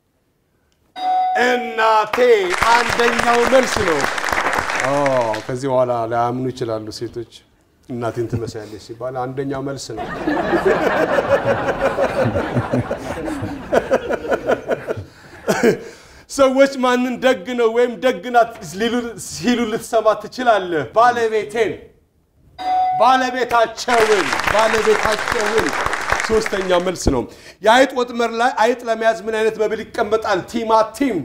እናቴ አንደኛው መልስ ነው ኦ ከዚህ በኋላ ላያምኑ ይችላሉ ሴቶች እናቴን ትመስያለሽ ሲባል አንደኛው መልስ ነው ሰዎች ማንን ደግ ነው ወይም ደግናት ሲሉ ልትሰማ ትችላለህ ባለቤቴን ባለቤታቸውን ባለቤታቸውን ሶስተኛ መልስ ነው የአይጥ ወጥመር ላይ አይጥ ለመያዝ ምን አይነት መብል ይቀመጣል ቲማቲም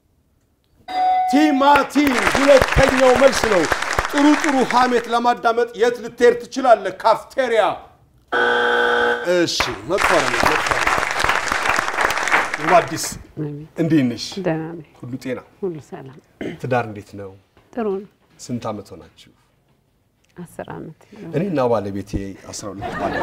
ቲማቲም ሁለተኛው መልስ ነው ጥሩ ጥሩ ሐሜት ለማዳመጥ የት ልትሄድ ትችላለህ ካፍቴሪያ እሺ መጥፋት ነው ዋዲስ እንዴት ነሽ ደህና ነኝ ሁሉ ጤና ሁሉ ሰላም ትዳር እንዴት ነው ጥሩ ነው ስንት አመት ሆናችሁ አስር አመት እኔና ባለቤቴ አስራ ሁለት አመት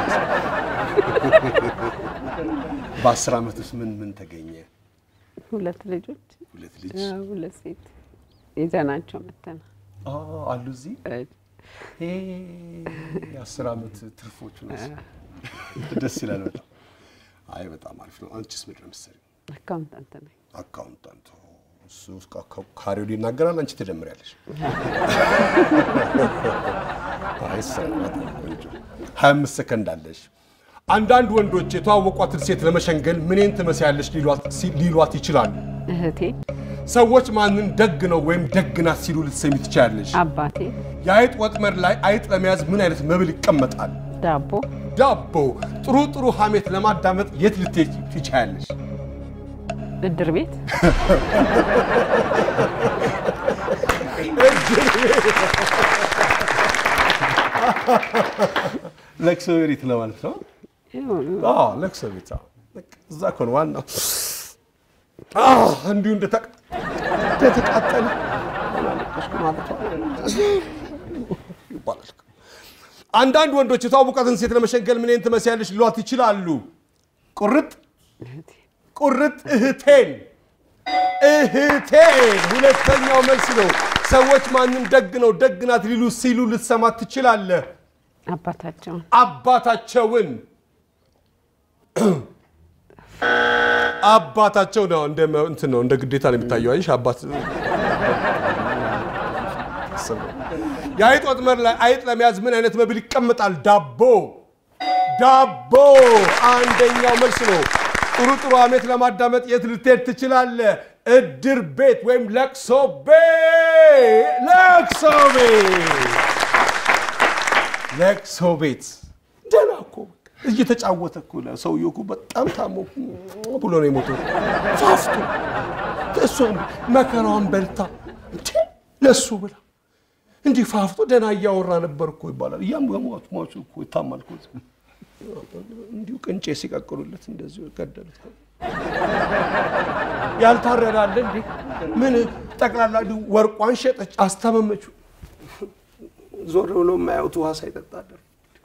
በአስር አመት ውስጥ ምን ምን ተገኘ ሁለት ልጆች ሁለት ልጅ ሁለት ሴት ይዘናቸው መተና አዎ አሉ እዚህ እ አስር አመት ትርፎች ነው ደስ ይላል በጣም አይ በጣም አሪፍ ነው አንቺስ ምን ለምሳሌ አካውንታንት ነኝ አካውንታንት እሱ ካሪው ሊናገራል አንቺ ተጀምሪያለሽ አይሰማት ሃያ አምስት ሰከንድ አለሽ አንዳንድ ወንዶች የተዋወቋትን ሴት ለመሸንገል ምንን ትመስያለሽ ሊሏት ሊሏት ይችላሉ እህቴ ሰዎች ማንን ደግ ነው ወይም ደግናት ሲሉ ልትሰሚ ትችያለሽ አባቴ የአይጥ ወጥመር ላይ አይጥ ለመያዝ ምን አይነት መብል ይቀመጣል ዳቦ ዳቦ ጥሩ ጥሩ ሐሜት ለማዳመጥ የት ልትሄጂ ትችያለሽ እድር ቤት ለክሶ ቤት ነው ማለት ነው አዎ ለክሶ ቤት እዛ ኮን ዋናው አዎ እንዲሁ እንደተቀ እንደተቃጠለ ማለት ነው ይባላል አንዳንድ ወንዶች የተዋወቋትን ሴት ለመሸንገል ምንን ትመስያለሽ ሊሏት ይችላሉ ቁርጥ ቁርጥ እህቴን እህቴን ሁለተኛው መልስ ነው ሰዎች ማንን ደግ ነው ደግናት ሊሉ ሲሉ ልትሰማ ትችላለህ አባታቸውን አባታቸውን አባታቸው ነው እንደ እንትን ነው እንደ ግዴታ ነው የሚታየው አይሽ አባት የአይጥ ወጥመር ላይ አይጥ ለመያዝ ምን አይነት መብል ይቀመጣል ዳቦ ዳቦ አንደኛው መልስ ነው ጥሩ ጥሩ ሐሜት ለማዳመጥ የት ልትሄድ ትችላለህ እድር ቤት ወይም ለቅሶ ቤት ለቅሶ ቤት ለቅሶ ቤት ደህና እኮ እየተጫወተ እኮ ሰውየው እኮ በጣም ታሞ ብሎ ነው የሞተው ፋፍቶ እሱ መከራውን በልታ እንዴ ለሱ ብላ እንዴ ፋፍቶ ደህና ያወራ ነበር እኮ ይባላል ያም ያሟት ማቹ እኮ ይታማልኩ እንዲሁ ቅንጬ ሲቀቅሉለት እንደዚህ ገደሉት ያልታረዳለ እንዴ ምን ጠቅላላ ወርቋን ሸጠች አስተመመቹ ዞር ብሎ ማያውቱ ውሃ ሳይጠጣደር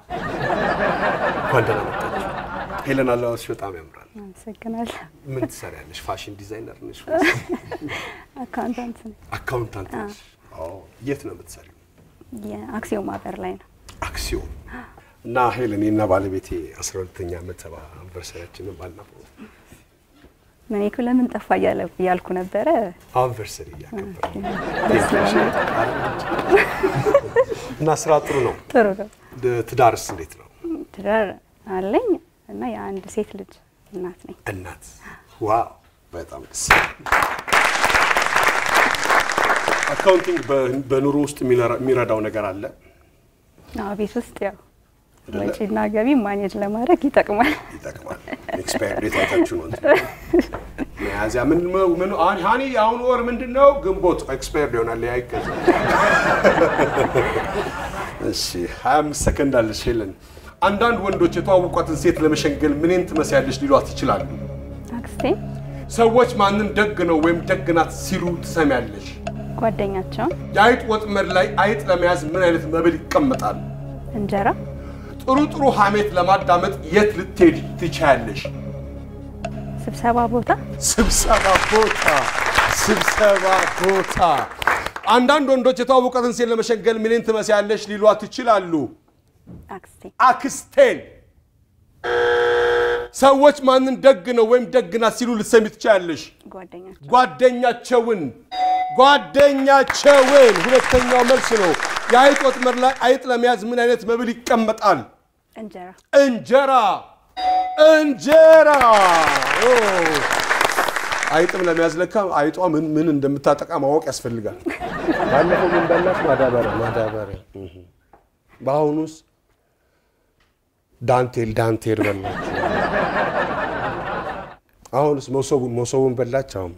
ወንደና መጣች ሄለና ላውስ በጣም ያምራል አመሰግናለሁ ምን ትሰሪያለሽ ፋሽን ዲዛይነር ነሽ አካውንታንት ነኝ አካውንታንት ነሽ አዎ የት ነው የምትሰሪው የአክሲዮን ማህበር ላይ ነው አክሲዮን እና ሄለን እና ባለቤቴ አስራ ሁለተኛ ዓመት አንቨርሰሪያችንን ባልናፈው ምን እኮ ለምን ጠፋ ያለ ያልኩ ነበር አንቨርሰሪ ያከበረ እና ስራ ጥሩ ነው ጥሩ ነው ትዳርስ እንዴት ነው ትዳር አለኝ እና የአንድ ሴት ልጅ እናት ነኝ እናት ዋው በጣም ደስ አካውንቲንግ በኑሮ ውስጥ የሚረዳው ነገር አለ አዎ ቤት ውስጥ ያው ወጪና ገቢ ማኔጅ ለማድረግ ይጠቅማል ይጠቅማል ኤክስፐርት ዴታታችሁ ነው ያዚያ ምን ምን ሃኒ አሁን ወር ምንድነው ግንቦት ኤክስፐርት ይሆናል ያይከዘ እሺ ሃያ አምስት ሰከንድ አለሽ ሄለን አንዳንድ ወንዶች የተዋወቋትን ሴት ለመሸንገል ምንን ትመስያለሽ ሊሏት ይችላሉ አክስቴ ሰዎች ማንን ደግ ነው ወይም ደግናት ሲሉ ትሰሚያለሽ ጓደኛቸው የአይጥ ወጥመር ላይ አይጥ ለመያዝ ምን አይነት መብል ይቀመጣል እንጀራ ጥሩ ጥሩ ሐሜት ለማዳመጥ የት ልትሄጂ ትችያለሽ ስብሰባ ቦታ ስብሰባ ቦታ ስብሰባ ቦታ አንዳንድ ወንዶች የተዋወቁትን ሴት ለመሸንገል ምንን ትመስያለሽ ሊሏት ይችላሉ አክስቴ አክስቴን ሰዎች ማንን ደግ ነው ወይም ደግና ሲሉ ልትሰሚ ትችያለሽ ጓደኛቸው ጓደኛቸውን ጓደኛቸውን ሁለተኛው መልስ ነው የአይጥ ወጥመድ ላይ አይጥ ለመያዝ ምን አይነት መብል ይቀመጣል እንጀራ እንጀራ እንጀራ ኦ አይጥም ለመያዝ ለካ አይጧ ምን ምን እንደምታጠቃ ማወቅ ያስፈልጋል ባለፈው ምን በላሽ ማዳበሪያ ማዳበሪያ ባሁኑስ ዳንቴል ዳንቴል በላች አሁንስ መሶቡን መሶቡን በላች አሁን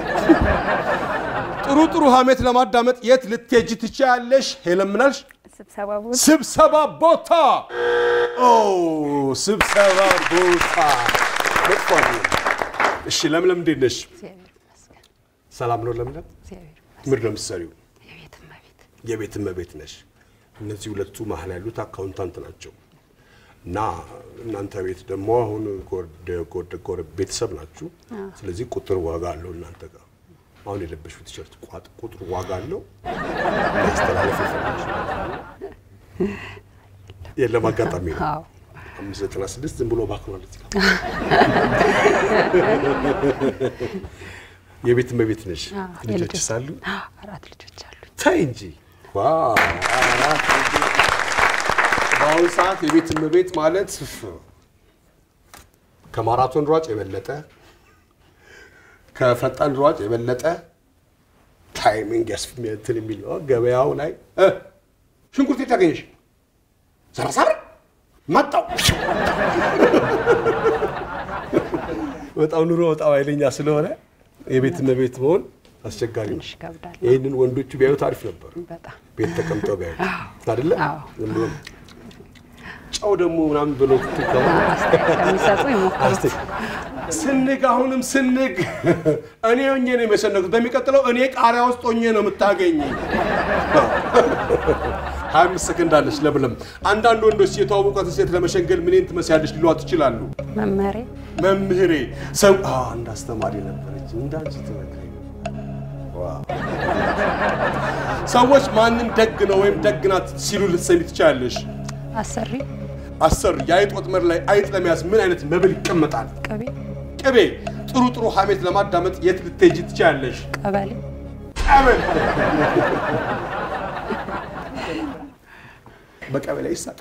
ጥሩ ጥሩ ሀሜት ለማዳመጥ የት ልትሄጂ ትችያለሽ ሄለምናልሽ ስብሰባ ቦታ ስብሰባ ቦታ ኦ ስብሰባ ቦታ ለጥፋት እሺ ለምለም እንዴት ነሽ ሰላም ነው ለምለም ምንድን ነው የምትሰሪው የቤት እመቤት ነሽ እነዚህ ሁለቱ መሀል ያሉት አካውንታንት ናቸው እና እናንተ ቤት ደግሞ አሁን ጎድ ጎድ ጎድ ቤተሰብ ናችሁ ስለዚህ ቁጥር ዋጋ አለው እናንተ ጋር አሁን የለበሽው ቲሸርት ቋጥ ቁጥር ዋጋ አለው ያስተላልፍ ይፈልጋል የለም አጋጣሚ ነው አዎ አምስት ዘጠና ስድስት ዝም ብሎ ባክኗል እዚህ ጋር የቤት እመቤት ነሽ ልጆች ሳሉ አራት ልጆች አሉ ታይ እንጂ ዋው አራት ባው ሰዓት የቤት እመቤት ማለት ከማራቶን ሯጭ የበለጠ ከፈጣን ሯጭ የበለጠ ታይሚንግ ያስፈልጋል የሚል ገበያው ላይ ሽንኩርት ታገኝሽ ሰራሳር መጣው በጣም ኑሮ በጣም አይለኛ ስለሆነ የቤት እመቤት መሆን አስቸጋሪ ነው ይሄንን ወንዶቹ ቢያዩ ታሪፍ ነበር በጣም ቤት ተቀምጠው ቢያዩ አይደለ ዝም ብሎ ጫው ደግሞ ምናምን ብሎ ትከው ከሚሰጡ ይሞክሩት ስንግ አሁንም ስንግ እኔ ሆኜ ነው የመሰነኩት በሚቀጥለው እኔ ቃሪያ ውስጥ ሆኜ ነው የምታገኝ ሃያ አምስት ሰከንድ አለሽ ለብለም አንዳንድ ወንዶች የተዋወቁትን ሴት ለመሸንገል ምንን ትመስያለሽ ሊሏት ይችላሉ መምህሬ መምህሬ ሰው አ አንድ አስተማሪ ነበረች እንዳንቺ ትመክረኝ ዋው ሰዎች ማንን ደግ ነው ወይም ደግ ናት ሲሉ ልትሰሚ ትችያለሽ አሰሪ አሰሪ የአይጥ ወጥመድ ላይ አይጥ ለመያዝ ምን አይነት መብል ይቀመጣል ቅቤ ቅቤ ጥሩ ጥሩ ሀሜት ለማዳመጥ የት ልትሄጂ ትችያለሽ ቀበሌ ቀበሌ በቀበሌ ይሳቅ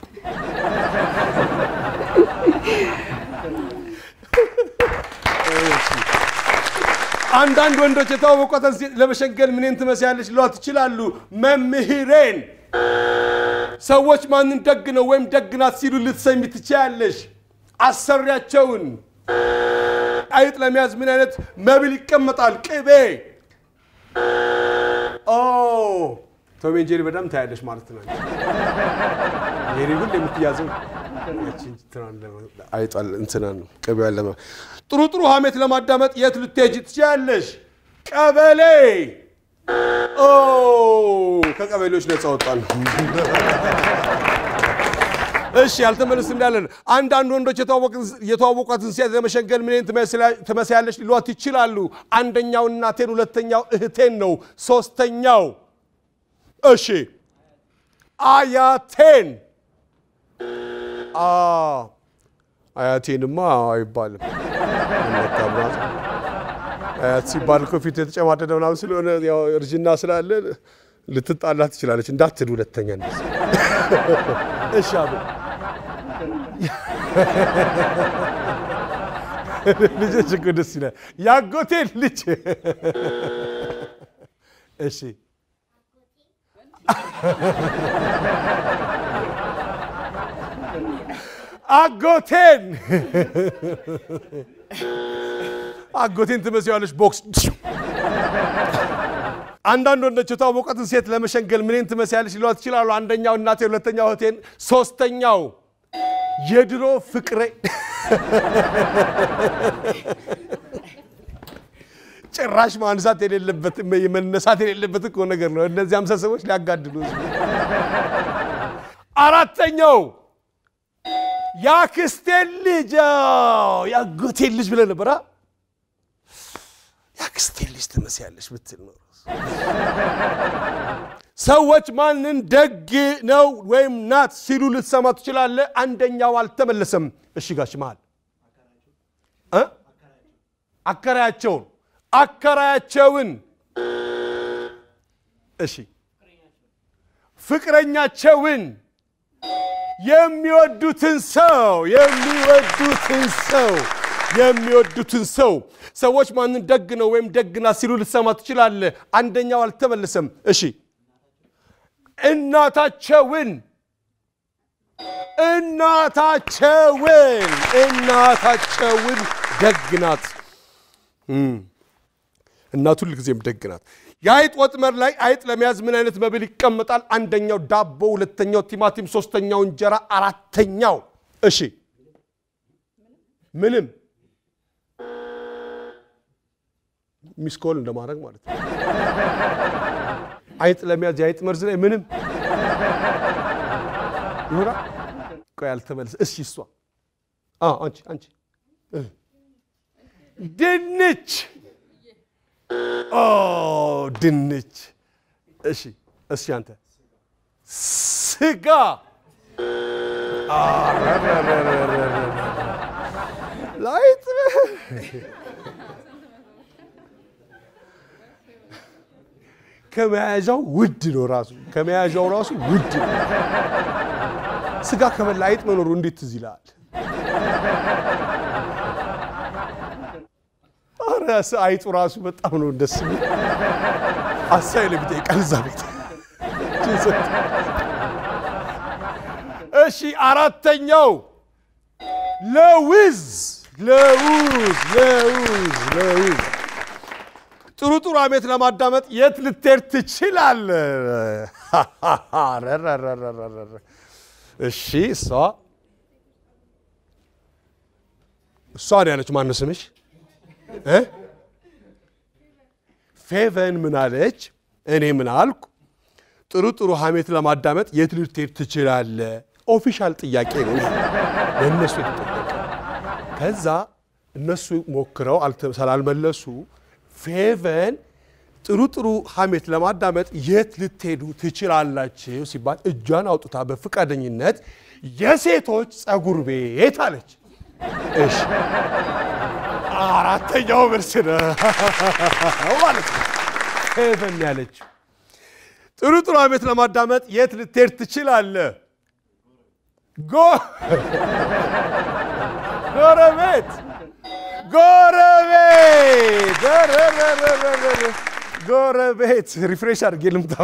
አንዳንድ ወንዶች የተዋወቁትን ሴት ለመሸንገል ምንን ትመስያለሽ ሊሏት ይችላሉ መምህሬን ሰዎች ማንን ደግ ነው ወይም ደግ ናት ሲሉ ልትሰሚ ትችያለሽ አሰሪያቸውን አይጥ ለመያዝ ምን አይነት መብል ይቀመጣል ቅቤ ኦ ቶም ኤንድ ጄሪ በጣም ታያለሽ ማለት ነው ጄሪ ሁሉ የምትያዘው ያቺን ትራን አይጣል እንትናን ነው ቅቤው ያለ ጥሩ ጥሩ ሀሜት ለማዳመጥ የት ልትሄጂ ትችያለሽ ቀበሌ ኦ ከቀበሌዎች ነፃ ወጣን እሺ ያልተመለስ እንዳለን አንዳንድ ወንዶች የተዋወቁትን ሴት ለመሸንገል ምንን ትመስያለሽ ሊሏት ይችላሉ አንደኛው እናቴን ሁለተኛው እህቴን ነው ሶስተኛው እሺ አያቴን አ አያቴንማ አይባልም ለካብራስ አያት ሲባል ኮፊት የተጨማደደ ምናምን ስለሆነ ያው እርጅና ስላለ ልትጣላ ትችላለች እንዳትል ሁለተኛ እንደዚህ እሺ አብ ልጅ ቅዱስ ይላል ያጎቴ ልጅ እሺ አጎቴን አጎቴን ትመስያለሽ ቦክስ አንዳንድ ወንዶች የተዋወቁትን ሴት ለመሸንገል ምንን ትመስያለሽ ሊሏት ይችላሉ አንደኛው እናቴ ሁለተኛው እህቴን ሶስተኛው የድሮ ፍቅሬ ጭራሽ ማንሳት የሌለበት መነሳት የሌለበት እኮ ነገር ነው እነዚህ አምሳ ሰዎች ሊያጋድሉ አራተኛው ያክስቴ ልጅ ያጎቴ ልጅ ብለ ነበር ያክስቴ ልጅ ትመስያለሽ ብትል ነው ሰዎች ማንን ደግ ነው ወይም ናት ሲሉ ልትሰማ ትችላለህ አንደኛው አልተመለሰም እሺ ጋሽ መሃል እ አከራያቸውን አከራያቸውን እሺ ፍቅረኛቸውን የሚወዱትን ሰው የሚወዱትን ሰው የሚወዱትን ሰው ሰዎች ማንን ደግ ነው ወይም ደግና ሲሉ ልትሰማ ትችላለህ አንደኛው አልተመለሰም እሺ እናታቸውን እናታቸውን እናታቸውን ደግናት እናቱ ሁልጊዜም ደግናት የአይጥ ወጥመድ ላይ አይጥ ለመያዝ ምን አይነት መብል ይቀመጣል አንደኛው ዳቦ ሁለተኛው ቲማቲም ሶስተኛው እንጀራ አራተኛው እሺ ምንም ሚስኮል እንደማድረግ ማለት ነው አይጥ ለመያዝ የአይጥ መርዝ ላይ ምንም ይሁራ ቆይ አልተመለስ እሺ እሷ አ አንቺ አንቺ ድንች ኦ ድንች እሺ እሺ አንተ ስጋ ላይት ከመያዣው ውድ ነው ራሱ ከመያዣው ራሱ ውድ ነው ስጋ ከበላ አይጥ መኖሩ እንዴት ትዝ ይላል አራስ አይጡ ራሱ በጣም ነው ደስ የሚል አሳይለ ቢጤ ቀልዛ ቤት እሺ አራተኛው ለውዝ ለውዝ ለውዝ ለውዝ ጥሩ ጥሩ አሜት ለማዳመጥ የት ልትሄድ ትችላለህ እሺ እሷ እሷ ያለች ማን ነው ስምሽ እ ፌቨን ምን አለች እኔ ምን አልኩ ጥሩ ጥሩ አሜት ለማዳመጥ የት ልትሄድ ትችላለህ ኦፊሻል ጥያቄ ነው ለነሱ የተጠየቀ ከዛ እነሱ ሞክረው አልተሰላልመለሱ ፌቨን ጥሩ ጥሩ ሐሜት ለማዳመጥ የት ልትሄዱ ትችላላችሁ ሲባል እጇን አውጥታ በፍቃደኝነት የሴቶች ጸጉር ቤት አለች እሺ አራተኛው መልስ ነው ማለት ነው ፌቨን ያለች ጥሩ ጥሩ ሐሜት ለማዳመጥ የት ልትሄድ ትችላለህ ጎ ጎረቤት ጎረቤት ጎረቤት ሪፍሬሽ አድርጌ ልምታው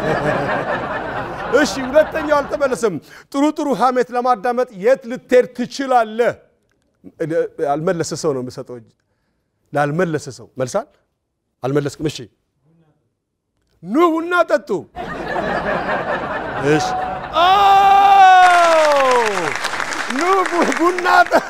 እሺ ሁለተኛው አልተመለሰም ጥሩ ጥሩ ሐሜት ለማዳመጥ የት ልትሄድ ትችላለህ አልመለሰ ሰው ነው የምሰጠው ላልመለሰ ሰው መልሳል አልመለስክም እሺ ኑ ቡና ጠጡ እሺ አው ኑ ቡና ጠጡ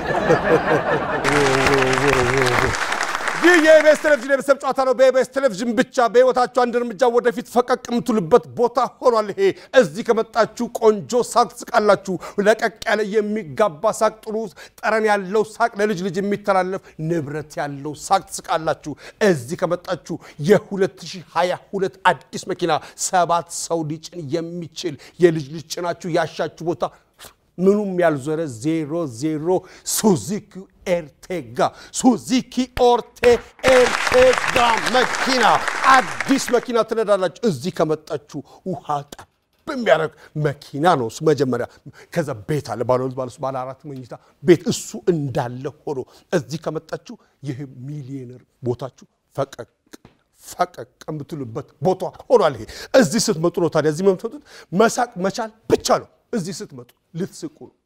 የኢቢኤስ ቴሌቪዥን የቤተሰብ ጨዋታ ነው በኢቢኤስ ቴሌቪዥን ብቻ በህይወታችሁ አንድ እርምጃ ወደፊት ፈቀቅ የምትሉበት ቦታ ሆኗል ይሄ እዚህ ከመጣችሁ ቆንጆ ሳቅ ትስቃላችሁ ለቀቅ ያለ የሚጋባ ሳቅ ጥሩ ጠረን ያለው ሳቅ ለልጅ ልጅ የሚተላለፍ ንብረት ያለው ሳቅ ትስቃላችሁ እዚህ ከመጣችሁ የ2022 አዲስ መኪና ሰባት ሰው ሊጭን የሚችል የልጅ ልጅ ጭናችሁ ያሻችሁ ቦታ ምኑም ያልዞረ ዜሮ ዜሮ ሱዙኪ ኤርቴጋ ሱዙኪ ኦርቴ ኤርቴጋ መኪና አዲስ መኪና ትነዳላችሁ እዚህ ከመጣችሁ ውሃ ጠብ በሚያረግ መኪና ነው መጀመሪያ ከዛ ቤት አለ ባለ ባለ ባለ አራት መኝታ ቤት እሱ እንዳለ ሆኖ እዚህ ከመጣችሁ ይሄ ሚሊዮነር ቦታችሁ ፈቀቅ ፈቀቅ የምትሉበት ቦታ ሆኗል ይሄ እዚህ ስትመጡ ነው ታዲያ እዚህ መምጣቱት መሳቅ መቻል ብቻ ነው እዚህ ስትመጡ ልትስቁ ነው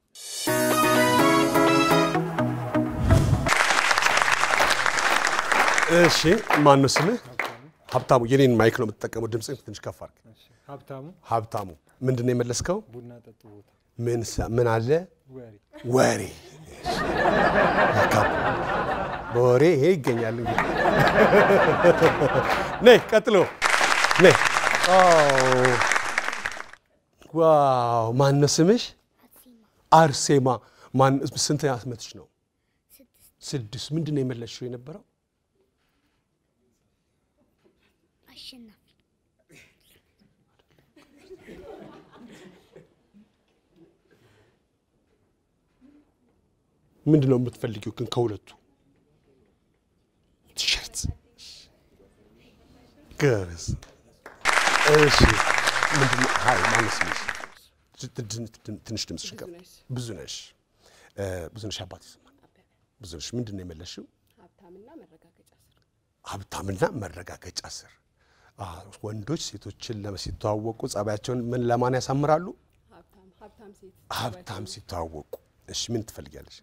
እሺ ማን ነው ስምህ ሀብታሙ የኔን ማይክ ነው የምትጠቀመው ድምጽን ትንሽ ከፍ አድርግ እሺ ሀብታሙ ሀብታሙ ምንድነው የመለስከው ቡና ጠጡ ቦታ ምን ምን አለ ወሬ ወሬ ወሬ ይሄ ይገኛል እንግዲህ ነይ ቀጥሎ ነይ ኦ ዋው ማን ነው ስምሽ አርሴማ ማን ስንት ዓመትሽ ነው ስድስት ምንድነው የመለስሽው የነበረው አሸናፊ ምንድነው የምትፈልጊው ግን ከሁለቱ ቲሸርት ገርስ እሺ ምንድነው ሃይ ማንስ ነሽ ትንሽ ድምጽ ሽቀብ ብዙ ነሽ ብዙ ነሽ አባት ይሰማል ብዙ ነሽ ምንድነው የመለሽው ሀብታምና መረጋገጫ ስር ሀብታምና መረጋገጫ ስር አዎ ወንዶች ሴቶችን ለመሲተዋወቁ ጸባያቸውን ምን ለማን ያሳምራሉ ሀብታም ሀብታም ሴት ሀብታም ሲተዋወቁ እሺ ምን ትፈልጊያለሽ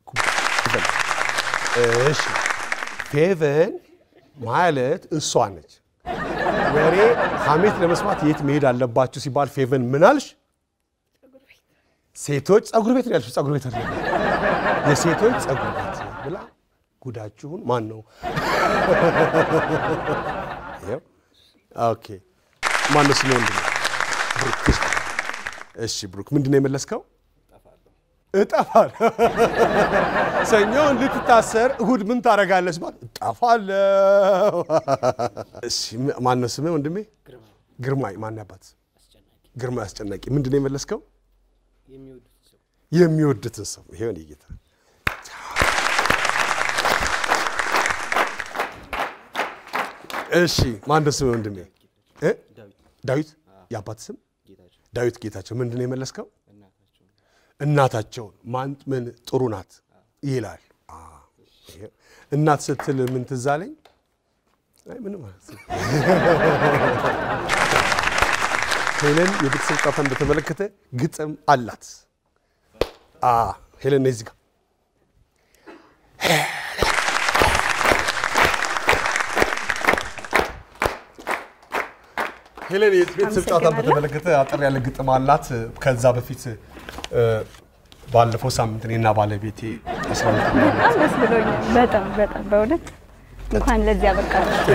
እሺ ፌቨን ማለት እሷ ነች ወሬ ሐሜት ለመስማት የት መሄድ አለባችሁ ሲባል ፌቨን ምን አልሽ ሴቶች ጸጉር ቤት ያልሽ ጸጉር ቤት አይደለም የሴቶች ጸጉር ቤት ብላ ጉዳችሁን ማን ነው ኦኬ ማን ነው ስለ ወንድ ነው ብሩክ እሺ ብሩክ ምንድነው የመለስከው እጠፋለሁ ሰኞ ልትታሰር እሁድ ምን ታረጋለሽ ማለት እጠፋለሁ እሺ ማን ነው ስሜ ወንድሜ ግርማይ ማን ያባት ግርማይ አስጨናቂ ምንድነው የመለስከው የሚወዱት ሰው የሚወዱት ሰው ይሄን ይጌታ እሺ ማን ነው ስሜ ወንድሜ እ ዳዊት ያባት ስም ዳዊት ጌታቸው ምንድነው የመለስከው እናታቸው ማን ምን ጥሩ ናት ይላል አዎ እናት ስትል ምን ትዛለኝ አይ ምን ማለት ነው ሄለን የቤተሰብ ጣፋን በተመለከተ ግጥም አላት አ ሄለን እዚህ ጋር ሄለን የቤተሰብ ጣፋን በተመለከተ አጠር ያለ ግጥም አላት ከዛ በፊት ባለፈው ሳምንት እኔና ባለቤቴ አስራ ሁለት በጣም ደስ ብሎኛል በጣም በጣም በእውነት እንኳን ለዚህ አበቃችሁ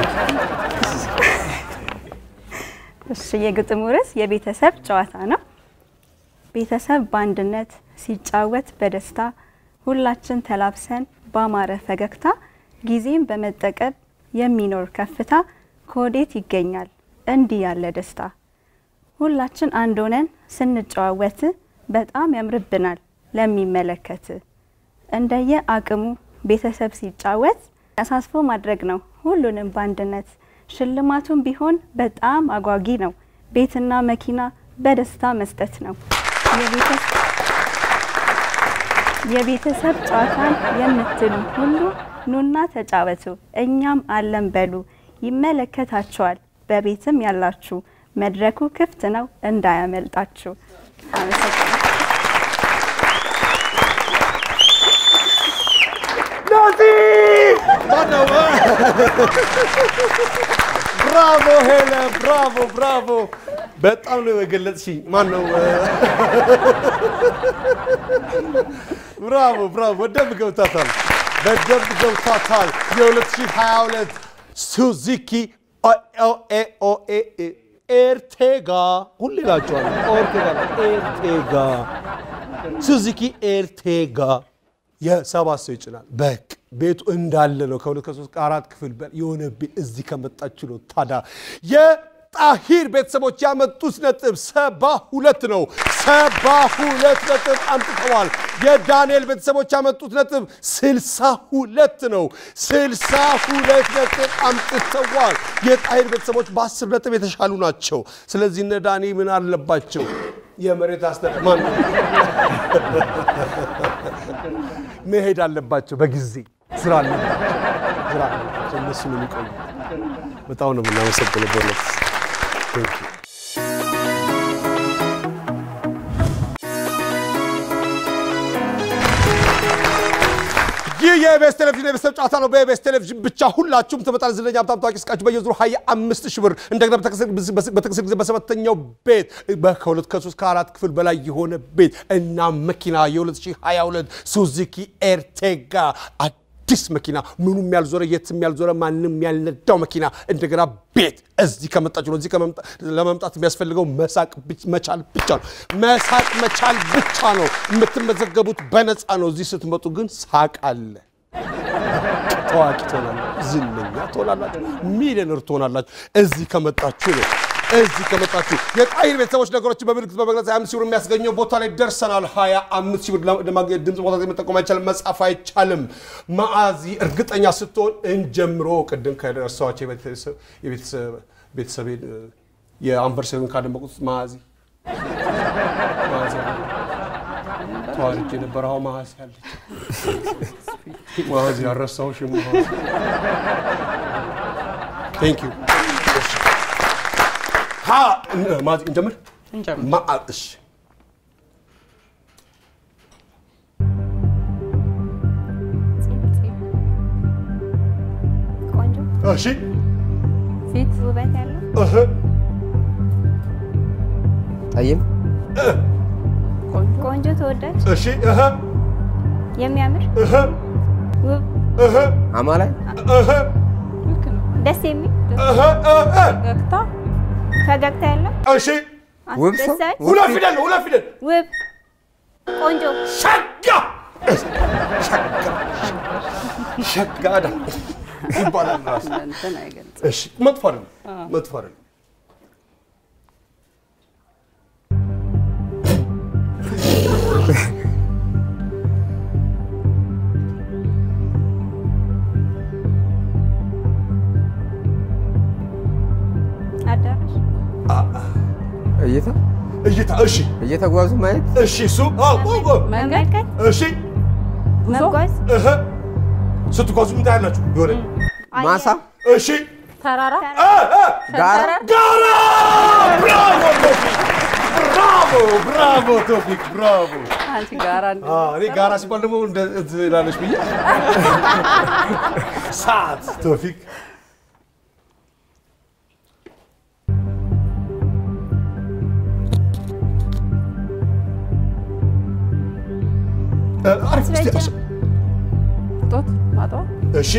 እሺ የግጥሙ ርዕስ የቤተሰብ ጨዋታ ነው ቤተሰብ በአንድነት ሲጫወት በደስታ ሁላችን ተላብሰን ባማረ ፈገግታ ጊዜን በመጠቀም የሚኖር ከፍታ ኮዴት ይገኛል እንዲህ ያለ ደስታ ሁላችን አንድ ሆነን ስንጫወት በጣም ያምርብናል ለሚመለከት እንደየ አቅሙ ቤተሰብ ሲጫወት አሳስፎ ማድረግ ነው ሁሉንም ባንድነት ሽልማቱን ቢሆን በጣም አጓጊ ነው ቤትና መኪና በደስታ መስጠት ነው የቤተሰብ የቤተሰብ ጨዋታን የምትሉ ሁሉ ኑና ተጫወቱ እኛም አለን በሉ ይመለከታችኋል በቤትም ያላችሁ መድረኩ ክፍት ነው እንዳያመልጣችሁ አመሰግናለሁ ናቲ ባናው ብራቮ ሄለ ብራቮ ብራቮ በጣም ነው የገለጽሽኝ ማን ነው ብራቮ ብራቮ በደንብ ገብታታል በደንብ ገብታታል የ2022 ሱዙኪ ኦኤኦኤ ኤርቴጋ ሁሉ ይላቸዋል ኦርቴጋ ኤርቴጋ ሱዙኪ ኤርቴጋ የሰባት ሰው ይጭናል በቅ ቤቱ እንዳለ ነው ከሁለት ከሶስት ከአራት ክፍል የሆነ ቤት እዚህ ከመጣችሁ ነው ታዳ የጣሂር ቤተሰቦች ያመጡት ነጥብ ሰባ ሁለት ነው ሰባ ሁለት ነጥብ አምጥተዋል የዳንኤል ቤተሰቦች ያመጡት ነጥብ ስልሳ ሁለት ነው ስልሳ ሁለት ነጥብ አምጥተዋል የጣሂር ቤተሰቦች በአስር ነጥብ የተሻሉ ናቸው ስለዚህ እነ ዳኒ ምን አለባቸው የመሬት አስተማማኝ መሄድ አለባቸው በጊዜ ስራ አለባቸው ስራ አለባቸው እነሱ ነው የሚቆዩ በጣም ነው የምናመሰግነው በእውነት ቴንክ ዩ የኢቢኤስ ቴሌቪዥን የቤተሰብ ጨዋታ ነው በኢቢኤስ ቴሌቪዥን ብቻ ሁላችሁም ተመጣጣኝ ዝነኛ ሀብታም ታዋቂ እስቃችሁ በየዙሩ ሃያ አምስት ሺህ ብር እንደገና በተከሰተ ጊዜ በሰባተኛው ቤት በከሁለት ከሶስት ከአራት ክፍል በላይ የሆነ ቤት እና መኪና የ2022 ሱዙኪ ኤርቴጋ አዲስ መኪና ምኑም ያልዞረ የትም ያልዞረ ማንንም ያልነዳው መኪና እንደገና ቤት እዚህ ከመጣችሁ ነው እዚህ ለመምጣት የሚያስፈልገው መሳቅ መቻል ብቻ ነው መሳቅ መቻል ብቻ ነው የምትመዘገቡት በነፃ ነው እዚህ ስትመጡ ግን ሳቅ አለ ታዋቂ ትሆናላችሁ ዝነኛ ትሆናላችሁ ሚሊዮነር ትሆናላችሁ እዚህ ከመጣችሁ ነው እዚህ ከመጣችሁ የጣይር ቤተሰቦች ነገሮችን በምልክት በመግለጽ ሃያ አምስት ሺህ ብር የሚያስገኘው ቦታ ላይ ደርሰናል ሃያ አምስት ሺህ ብር ለማግኘት ድምጽ ቦታ መጠቆም አይቻልም መጻፍ አይቻልም ማአዚ እርግጠኛ ስትሆን እንጀምሮ ቅድም ከደረሳቸው የቤተሰብ የቤተሰብ ቤተሰብ የአንቨርሰሪውን ካደመቁት ማአዚ ማአዚ ታሪክ የነበረው ማአዚ አለች ማአዚ አረሳውሽ ማአዚ Thank you ها ما نجمر نجمر ما ايش ቆንጆ እሺ ፊት ውበት ያለው እህ ጠይም ቆንጆ ተወዳጅ እሺ እህ የሚያምር እህ ውብ እህ አማላይ እህ ደስ የሚል እህ እህ ፈገግታ ፈገግታ ያለው እሺ ውብ ሰው አስደሳች ሁለት ፊደል ሁለት ፊደል ውብ ቆንጆ ሸጋ ሸጋዳ ይባላል ራስ እንትን አይገልጽ እሺ መጥፎ አይደለም መጥፎ አይደለም አዳራሽ እይታ እይታ እሺ እየተጓዙ ማየት እሺ እሱ አዎ ቆቆ መመልከት እሺ መጓዝ እህ ስትጓዙ ምን ታያላችሁ ይወረ ማሳ እሺ ተራራ ጋራ ጋራ ብራቮ ቶፊክ ብራቮ ብራቮ ቶፊክ ብራቮ አንቺ ጋራ እንደ አ እኔ ጋራ ሲባል ደግሞ እንደ እንትላለሽ ብዬ ሰዓት ቶፊክ አሪፍ እስቲ ጦት ማጣው እሺ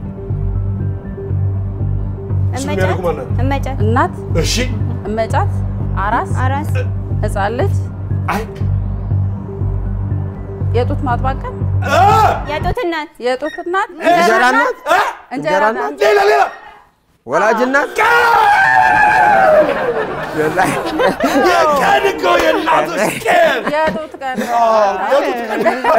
እመጫት እመጫት እናት እሺ እመጫት አራስ አራስ ህፃን ልጅ አይ የጡት ማጥባቀን የጡት እናት የጡት እናት እንጀራ እናት እንጀራ እናት ሌላ ሌላ ወላጅ እናት የላይ የቀን እኮ የእናቶች ቀን የጡት ቀን የጡት ቀን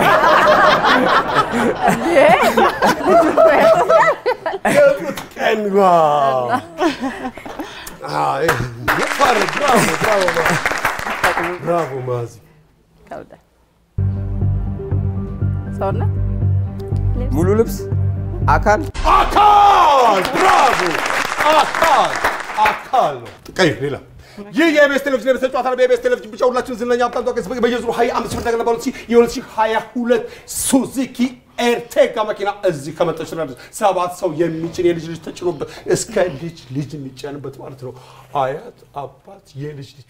የጡት ቀን ዋው አይ ይፋር ብራቮ ብራቮ ብራቮ ማዚ ከውዳ ሰውነት ሙሉ ልብስ አካል አካል ብራቮ አካል አካል ቀይ ሌላ ይህ የኢቢኤስ ቴሌቪዥን የቤተሰብ ጨዋታ ነው። በኢቢኤስ ቴሌቪዥን ብቻ ሁላችሁም ዝነኛ ሀብታም ታዋቂ በየዙሩ ሃያ አምስት ብር ነገር ባሉት የሁለት ሺህ ሃያ ሁለት ሱዙኪ ኤርቴጋ መኪና እዚህ ከመጣች ነው ሰባት ሰው የሚጭን የልጅ ልጅ ተጭኖበት እስከ ልጅ ልጅ የሚጫንበት ማለት ነው። አያት አባት የልጅ ልጅ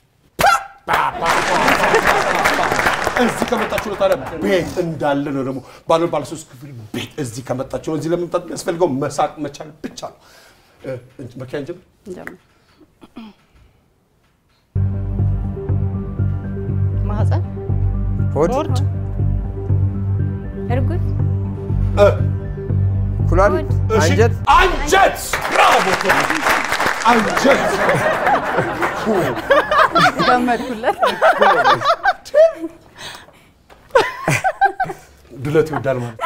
እዚህ ከመጣችሁ ነው ታዲያ ቤት እንዳለ ነው ደግሞ ባለ ባለ ሶስት ክፍል ቤት እዚህ ከመጣችሁ ነው። እዚህ ለመምጣት የሚያስፈልገው መሳቅ መቻል ብቻ ነው። መኪና እንጀምር እንጀምር ማህፀን ሆድ እርጉዝ ኩላሊት አንጀት አንጀት ብራቮ አንጀት ገመድኩለት ድለት ይወዳል ማለት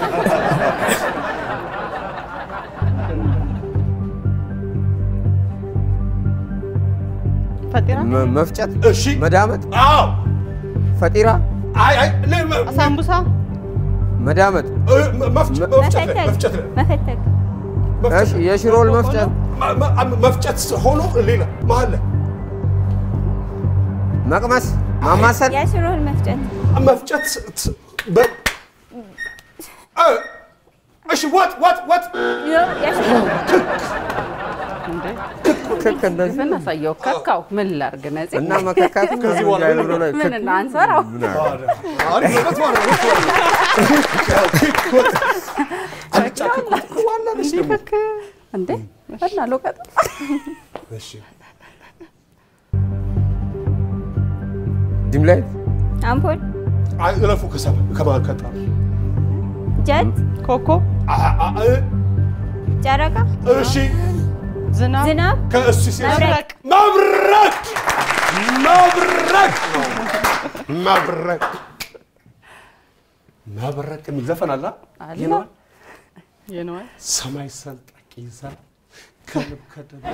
ፈጢራ መፍጨት እሺ መዳመጥ አዎ ፈጢራ አይ አይ ሳምቡሳ መዳመጥ መፍጨት መፍጨት መፈተግ እሺ የሽሮል መፍጨት መፍጨት ሆኖ ሌላ መሀል መቅመስ ማማሰል የሽሮል መፍጨት መፍጨት በ እሺ ወጥ ወጥ ወጥ የሽሮል ክክ እንደዚህ ምን አሳየው ከካው ምን ላርግ ነፂ እና መከካት ከዚህ በኋላ ያለው ላይ ምን እና አንሰራው አሪፍ ነው ወጥ ወጥ አንጫ ክክ ዋና ነሽ ደግሞ እንዴ እና ሎቀጥ እሺ ዲም ላይት አምፖል አይ ለፉ ከሰማ ከማከታ ጀት ኮከብ ጨረቃ እሺ ዝናብ ዝናብ ከእሱ መብረቅ መብረቅ መብረቅ መብረቅ መብረቅ የሚዘፈን አለ አለ የነዋል ሰማይ ሰንጣቂ ይዛል ከልብ ከደብ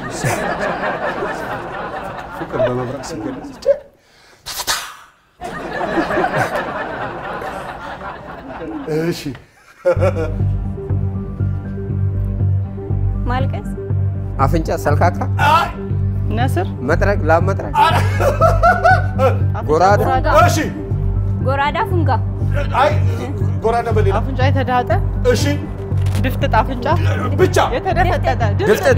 ፍቅር በመብረቅ ሲገለጽ እሺ ማልቀስ አፍንጫ ሰልካካ ነስር መጥረቅ ላም መጥረቅ ጎራዳ እሺ ጎራዳ ፉንጋ አይ ጎራዳ በሌላ አፍንጫ የተዳጠ እሺ ድፍጥጥ አፍንጫ ብቻ የተደፈጠጠ ድፍጥጥ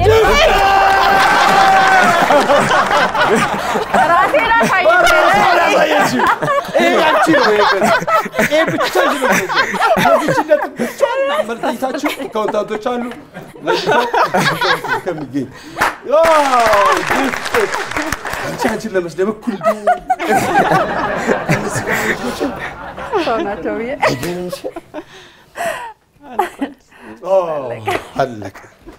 ራሴና ያሳየች ይሄ ያቺ ነው ይሄ ብቻ ነው ለዚህነት ብቻ መልካይታችሁ ካውንታንቶች አሉ ለዚህ ከሚገኝ አዎ ድፍጥጥ አንቺን ለመስደብ እኩል ሰውናቸው ይሄ አለቀ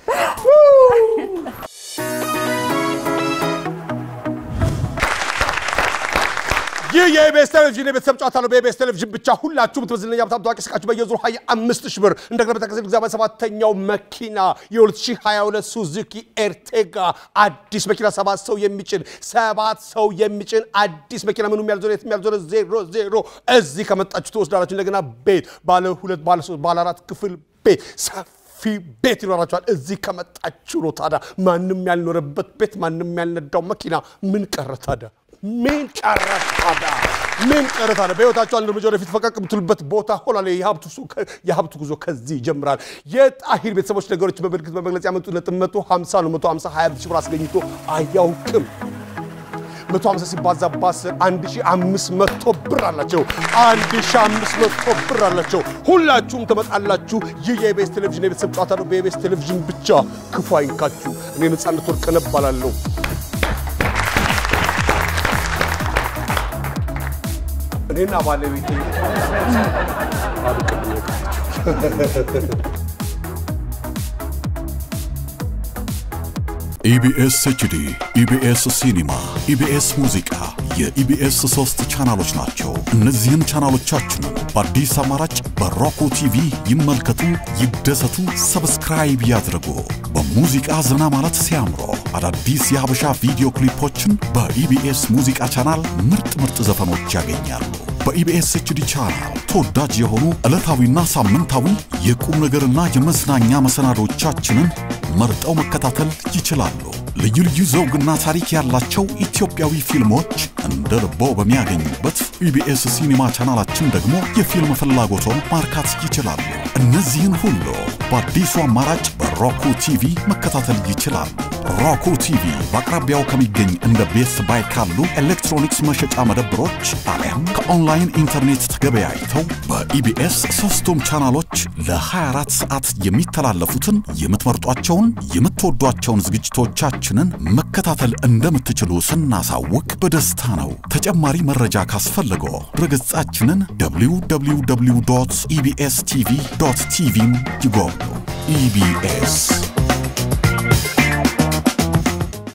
ይህ የኢቢኤስ ቴሌቪዥን የቤተሰብ ጨዋታ ነው። በኢቢኤስ ቴሌቪዥን ብቻ ሁላችሁም ትበዝልኛ በጣም ታዋቂ ስቃችሁ በየዙሩ ሃያ አምስት ሺህ ብር እንደገና በተከሰተ ጊዜ በሰባተኛው መኪና የ2022 ሱዙኪ ኤርቴጋ አዲስ መኪና ሰባት ሰው የሚጭን ሰባት ሰው የሚጭን አዲስ መኪና ምንም ያልዞረ የትም ያልዞረ ዜሮ ዜሮ እዚህ ከመጣችሁ ትወስዳላችሁ። እንደገና ቤት ባለ ሁለት ባለ ሶስት ባለ አራት ክፍል ቤት ሰፊ ቤት ይኖራችኋል። እዚህ ከመጣችሁ ነው። ታዲያ ማንንም ያልኖረበት ቤት ማንንም ያልነዳው መኪና ምን ቀረ ታዲያ? ምን ቀረ ታዲያ? ምን ቀረ ታዲያ? በህይወታችሁ አንድ እርምጃ ወደፊት ፈቀቅ የምትሉበት ቦታ ሆኗል። የሀብቱ የሀብቱ ጉዞ ከዚህ ይጀምራል። የጣሂር ቤተሰቦች ነገሮች በምልክት በመግለጽ ያመጡት ነጥብ መቶ ሃምሳ ነው። መቶ ሃምሳ ሃያ ሺህ ብር አስገኝቶ አያውቅም። መቶ ሃምሳ ሲባዛ በአስር አንድ ሺህ አምስት መቶ ብር አላቸው። አንድ ሺህ አምስት መቶ ብር አላቸው። ሁላችሁም ተመጣላችሁ። ይህ የኢቢኤስ ቴሌቪዥን የቤተሰብ ጨዋታ ነው። በኢቢኤስ ቴሌቪዥን ብቻ ክፉ አይንካችሁ። እኔ ነፃነት ወርቅነህ እባላለሁ። እኔና ባለቤቴ አብቅልኝ ኢቢኤስ ኤችዲ፣ ኢቢኤስ ሲኒማ፣ ኢቢኤስ ሙዚቃ የኢቢኤስ ሶስት ቻናሎች ናቸው። እነዚህን ቻናሎቻችንን በአዲስ አማራጭ በሮኮ ቲቪ ይመልከቱ፣ ይደሰቱ፣ ሰብስክራይብ ያድርጉ። በሙዚቃ ዘና ማለት ሲያምሮ አዳዲስ የሀበሻ ቪዲዮ ክሊፖችን በኢቢኤስ ሙዚቃ ቻናል ምርጥ ምርጥ ዘፈኖች ያገኛሉ። በኢቢኤስ ኤችዲ ቻናል ተወዳጅ የሆኑ ዕለታዊና ሳምንታዊ የቁም ነገርና የመዝናኛ መሰናዶቻችንን መርጠው መከታተል ይችላሉ። ልዩ ልዩ ዘውግና ታሪክ ያላቸው ኢትዮጵያዊ ፊልሞች እንደ ልቦ በሚያገኙበት ኢቢኤስ ሲኒማ ቻናላችን ደግሞ የፊልም ፍላጎቶን ማርካት ይችላሉ። እነዚህን ሁሉ በአዲሱ አማራጭ በሮኮ ቲቪ መከታተል ይችላሉ። ሮኮ ቲቪ በአቅራቢያው ከሚገኝ እንደ ቤስት ባይ ካሉ ኤሌክትሮኒክስ መሸጫ መደብሮች አሊያም ከኦንላይን ኢንተርኔት ተገበያይተው በኢቢኤስ ሶስቱም ቻናሎች ለ24 ሰዓት የሚተላለፉትን የምትመርጧቸውን የምትወዷቸውን ዝግጅቶቻችንን መከታተል እንደምትችሉ ስናሳውቅ በደስታ ነው። ተጨማሪ መረጃ ካስፈልገው ድረገጻችንን ደብሊው ደብሊው ደብሊው ዶት ኢቢኤስ ቲቪ ዶት ቲቪ ይጎብኙ። ኢቢኤስ